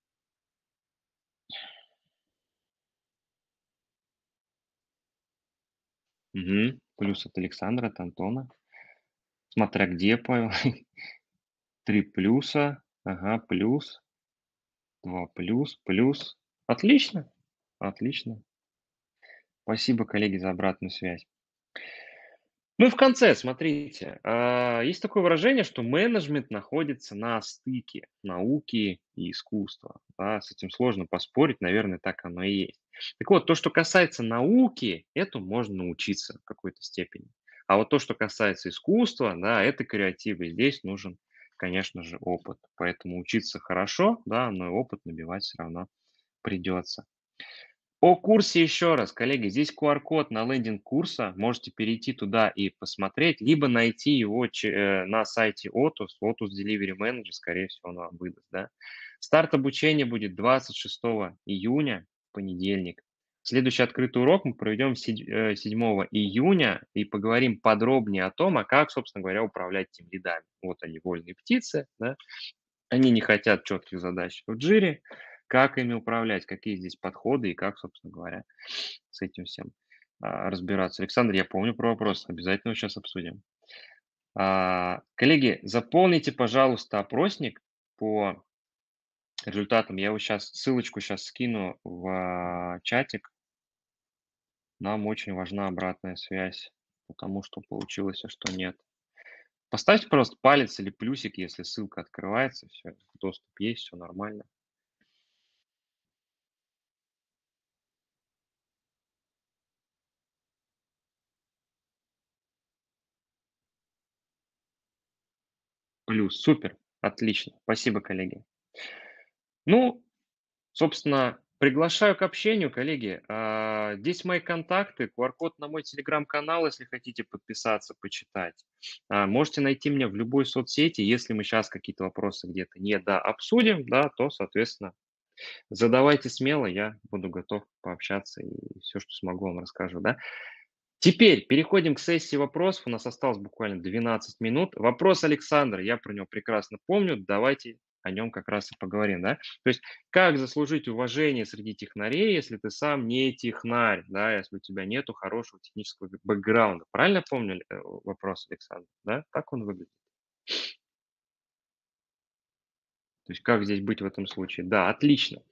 Мгм. Плюс от Александра, от Антона. Смотря где, Павел. 3 плюса, ага, плюс, 2 плюс, плюс. Отлично, отлично. Спасибо, коллеги, за обратную связь. Ну и в конце, смотрите, есть такое выражение, что менеджмент находится на стыке науки и искусства. Да, с этим сложно поспорить, наверное, так оно и есть. Так вот, то, что касается науки, этому можно научиться в какой-то степени. А вот то, что касается искусства, да, это креатив, и здесь нужен, конечно же, опыт. Поэтому учиться хорошо, да, но и опыт набивать все равно придется. О курсе еще раз, коллеги, здесь QR-код на лендинг курса, можете перейти туда и посмотреть, либо найти его на сайте Otus, Otus Delivery Manager, скорее всего, он вам выдаст, да. Старт обучения будет 26 июня, понедельник. Следующий открытый урок мы проведем 7 июня и поговорим подробнее о том, как, собственно говоря, управлять тем лидами. Вот они, вольные птицы, да, они не хотят четких задач в джире, как ими управлять, какие здесь подходы и как, собственно говоря, с этим всем разбираться. Александр, я помню про вопрос, обязательно его сейчас обсудим. Коллеги, заполните, пожалуйста, опросник по результатам. Я его сейчас, ссылочку сейчас скину в чатик. Нам очень важна обратная связь, потому что получилось, а что нет. Поставьте, пожалуйста, палец или плюсик, если ссылка открывается, все, доступ есть, все нормально. Плюс, супер, отлично, спасибо, коллеги. Ну, собственно, приглашаю к общению, коллеги. Здесь мои контакты, QR-код на мой телеграм-канал, если хотите подписаться, почитать. Можете найти меня в любой соцсети. Если мы сейчас какие-то вопросы где-то не обсудим, да, то, соответственно, задавайте смело, я буду готов пообщаться и все, что смогу, вам расскажу, да. Теперь переходим к сессии вопросов. У нас осталось буквально 12 минут. Вопрос Александра, я про него прекрасно помню. Давайте о нем как раз и поговорим, да. То есть, как заслужить уважение среди технарей, если ты сам не технарь, да, если у тебя нету хорошего технического бэкграунда. Правильно я помню вопрос Александра, да? Так он выглядит. То есть, как здесь быть в этом случае? Да, отлично.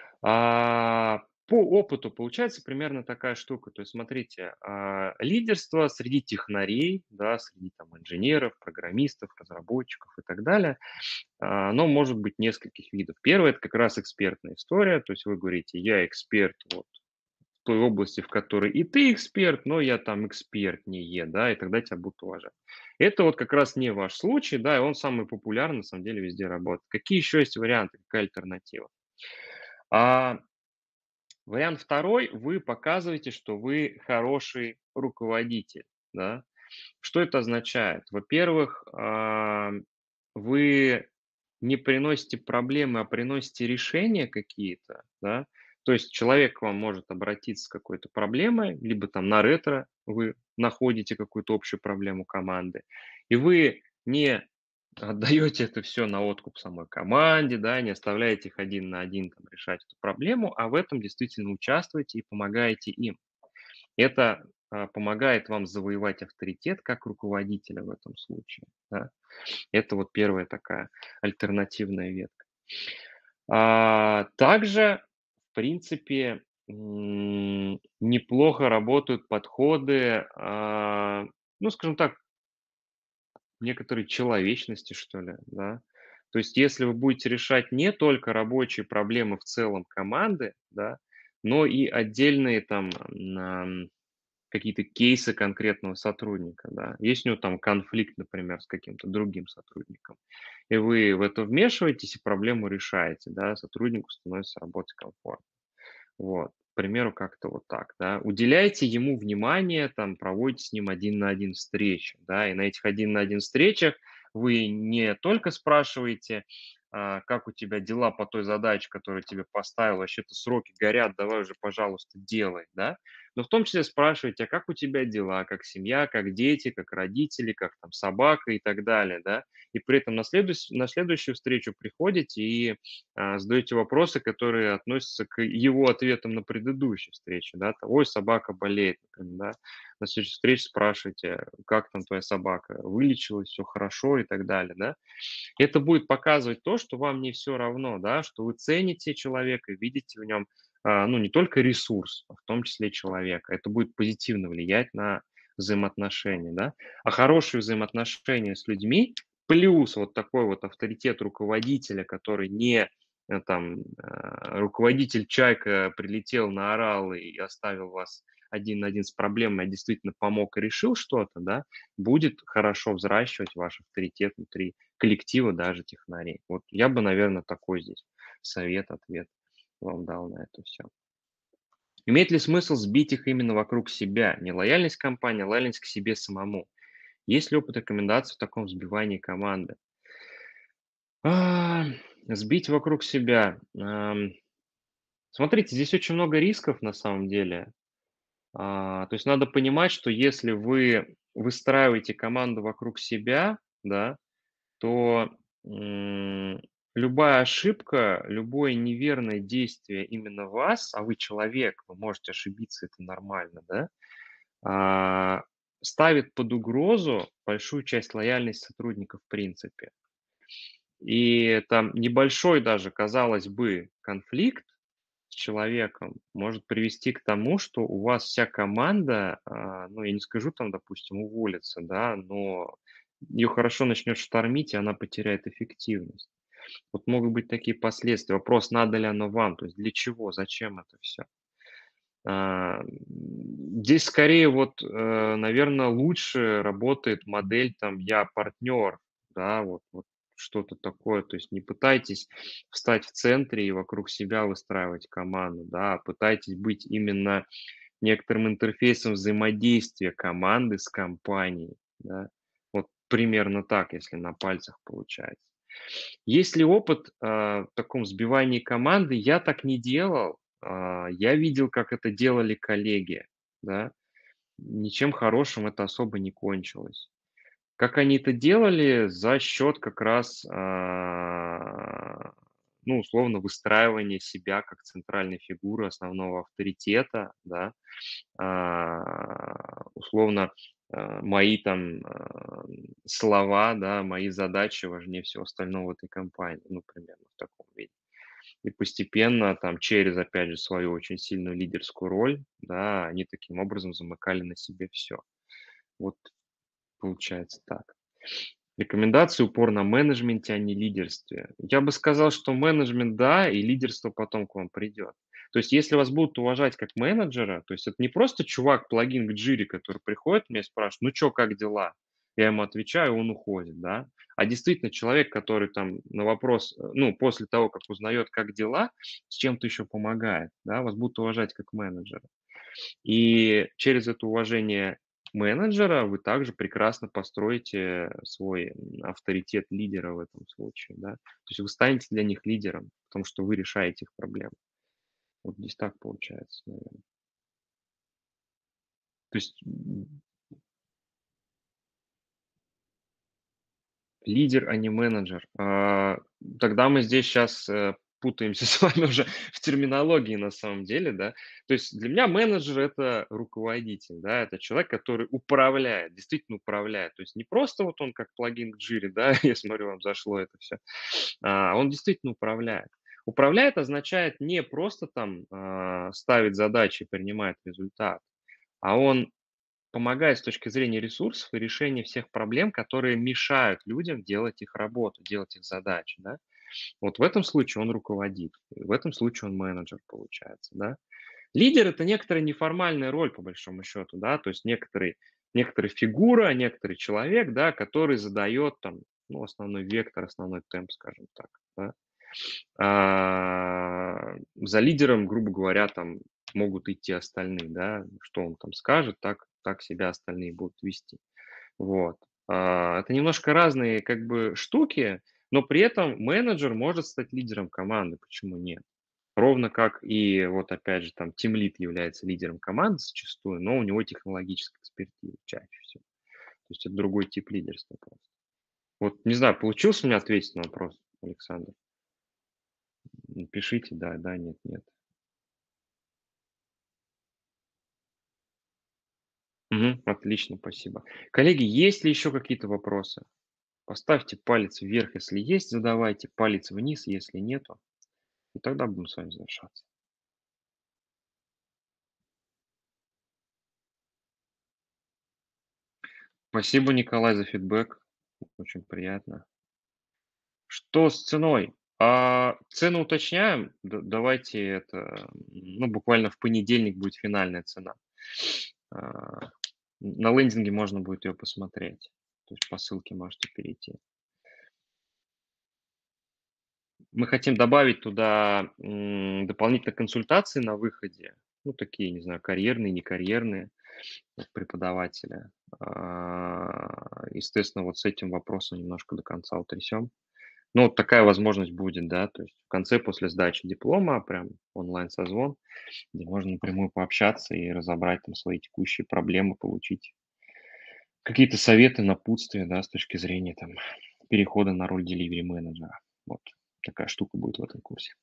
По опыту получается примерно такая штука. То есть, смотрите, лидерство среди технарей, да, среди там инженеров, программистов, разработчиков и так далее, оно может быть нескольких видов. Первое– это как раз экспертная история. То есть вы говорите, я эксперт вот в той области, в которой и ты эксперт, но я там экспертнее, да, и тогда тебя будут уважать. Это вот как раз не ваш случай, да, и он самый популярный, на самом деле, везде работает. Какие еще есть варианты, какая альтернатива? А, Вариант второй, вы показываете, что вы хороший руководитель, да. Что это означает? Во-первых, вы не приносите проблемы, а приносите решения какие-то, да, то есть человек к вам может обратиться с какой-то проблемой, либо там на ретро вы находите какую-то общую проблему команды, и вы не отдаете это все на откуп самой команде, да, не оставляете их один на один там решать эту проблему, а в этом действительно участвуете и помогаете им. Это, помогает вам завоевать авторитет как руководителя в этом случае, да. Это вот первая такая альтернативная ветка. Также, в принципе, неплохо работают подходы, ну, скажем так, некоторой человечности, что ли, да. То есть если вы будете решать не только рабочие проблемы в целом команды, да, но и отдельные там, какие-то кейсы конкретного сотрудника, да. Есть у него там конфликт, например, с каким-то другим сотрудником, и вы в это вмешиваетесь и проблему решаете, да, сотруднику становится работать комфортно. Вот, к примеру, как-то вот так, да. Уделяйте ему внимание, там, проводите с ним один на один встречи, да, и на этих один на один встречах вы не только спрашиваете, как у тебя дела по той задаче, которую тебе поставил, вообще-то сроки горят, давай уже, пожалуйста, делай, да, но в том числе спрашиваете, а как у тебя дела, как семья, как дети, как родители, как там собака и так далее, да, и при этом на следующую встречу приходите и задаете вопросы, которые относятся к его ответам на предыдущей встрече, да, там: "Ой, собака болеет", например, да. На следующей встрече спрашиваете: "Как там твоя собака? Вылечилась, все хорошо?" И так далее, да. Это будет показывать то, что вам не все равно, да, что вы цените человека, видите в нем, ну, не только ресурс, а в том числе и человека. Это будет позитивно влиять на взаимоотношения, да. А хорошие взаимоотношения с людьми плюс вот такой вот авторитет руководителя, который не, руководитель чайка прилетел, наорал и оставил вас один на один с проблемой, а действительно помог и решил что-то, да, будет хорошо взращивать ваш авторитет внутри коллектива даже технарей. Вот я бы, наверное, такой здесь совет, ответ вам дал на это все. Имеет ли смысл сбить их именно вокруг себя? Не лояльность компании, а лояльность к себе самому. Есть ли опыт рекомендаций в таком сбивании команды? А, Сбить вокруг себя. Смотрите, здесь очень много рисков на самом деле. То есть надо понимать, что если вы выстраиваете команду вокруг себя, да, то, любая ошибка, любое неверное действие именно вас, а вы человек, вы можете ошибиться, это нормально, да, а, ставит под угрозу большую часть лояльности сотрудников в принципе. И там небольшой даже, казалось бы, конфликт с человеком может привести к тому, что у вас вся команда, ну, я не скажу там, допустим, уволится, да, но ее хорошо начнет штормить, и она потеряет эффективность. Вот могут быть такие последствия. Вопрос, надо ли оно вам, то есть для чего, зачем это все. Здесь скорее вот, наверное, лучше работает модель там "я партнер", да, вот что-то такое. То есть не пытайтесь встать в центре и вокруг себя выстраивать команду, да, а пытайтесь быть именно некоторым интерфейсом взаимодействия команды с компанией, да. Вот примерно так, если на пальцах получается. Есть ли опыт, в таком сбивании команды? Я так не делал. Я видел, как это делали коллеги, да. Ничем хорошим это особо не кончилось. Как они это делали? За счет как раз, ну, условно, выстраивания себя как центральной фигуры, основного авторитета, да. Условно, мои там, слова, да, мои задачи важнее всего остального в этой компании, ну, примерно в таком виде. И постепенно там через, опять же, свою очень сильную лидерскую роль, да, они таким образом замыкали на себе все. Вот получается так. Рекомендации упор на менеджменте, а не лидерстве. Я бы сказал, что менеджмент, да, и лидерство потом к вам придет. То есть, если вас будут уважать как менеджера, то есть это не просто чувак, плагин к Jira, который приходит мне и спрашивает, ну что, как дела? Я ему отвечаю, он уходит, да. А действительно человек, который там на вопрос, ну, после того, как узнает, как дела, с чем-то еще помогает, да, вас будут уважать как менеджера. И через это уважение менеджера, вы также прекрасно построите свой авторитет лидера в этом случае, да. То есть вы станете для них лидером, потому что вы решаете их проблемы. Вот здесь так получается, наверное. То есть лидер, а не менеджер. Тогда мы здесь сейчас путаемся с вами уже в терминологии на самом деле, да. То есть для меня менеджер — это руководитель, да, это человек, который управляет, действительно управляет. То есть не просто вот он как плагин к Jira, да, я смотрю, вам зашло это все, он действительно управляет. Управляет означает не просто там ставить задачи и принимает результат, а он помогает с точки зрения ресурсов и решения всех проблем, которые мешают людям делать их работу, делать их задачи, да. Вот в этом случае он руководит, в этом случае он менеджер получается, да. Лидер — это некоторая неформальная роль, по большому счету, да, то есть некоторая фигура, некоторый человек, да, который задает там, ну, основной вектор, основной темп, скажем так, да. За лидером, грубо говоря, там могут идти остальные, да, что он там скажет, так себя остальные будут вести. Вот. Это немножко разные как бы штуки, но при этом менеджер может стать лидером команды, почему нет? Ровно как и вот опять же там тимлид является лидером команды зачастую, но у него технологическая экспертиза чаще всего. То есть это другой тип лидерства просто. Вот не знаю, получилось у меня ответить на вопрос, Александр? Пишите, да, да, нет, нет. Мгм. Отлично, спасибо. Коллеги, есть ли еще какие-то вопросы? Поставьте палец вверх, если есть, задавайте, палец вниз, если нету. И тогда будем с вами завершаться. Спасибо, Николай, за фидбэк. Очень приятно. Что с ценой? Цену уточняем. Давайте это, ну, буквально в понедельник будет финальная цена. А, На лендинге можно будет ее посмотреть. То есть по ссылке можете перейти. Мы хотим добавить туда дополнительные консультации на выходе. Ну, такие, не знаю, карьерные, некарьерные, от преподавателя. Естественно, вот с этим вопросом немножко до конца утрясем. Ну, вот такая возможность будет, да, то есть в конце, после сдачи диплома, прям онлайн-созвон, где можно напрямую пообщаться и разобрать там свои текущие проблемы, получить какие-то советы, напутствия, да, с точки зрения там перехода на роль delivery менеджера. Вот такая штука будет в этом курсе.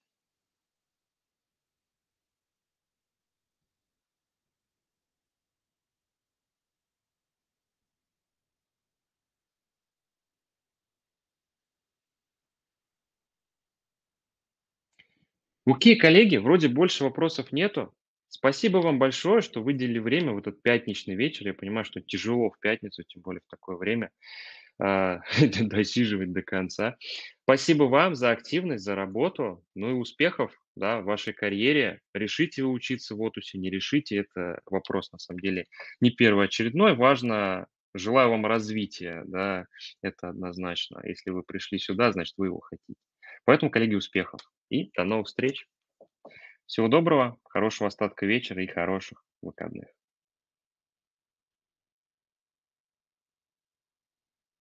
Окей, коллеги, вроде больше вопросов нету. Спасибо вам большое, что выделили время в этот пятничный вечер. Я понимаю, что тяжело в пятницу, тем более в такое время, досиживать до конца. Спасибо вам за активность, за работу. Ну и успехов, да, в вашей карьере. Решите вы учиться в ОТУСе, не решите, это вопрос на самом деле не первоочередной. Важно, желаю вам развития, да, это однозначно. Если вы пришли сюда, значит, вы его хотите. Поэтому, коллеги, успехов и до новых встреч. Всего доброго, хорошего остатка вечера и хороших выходных.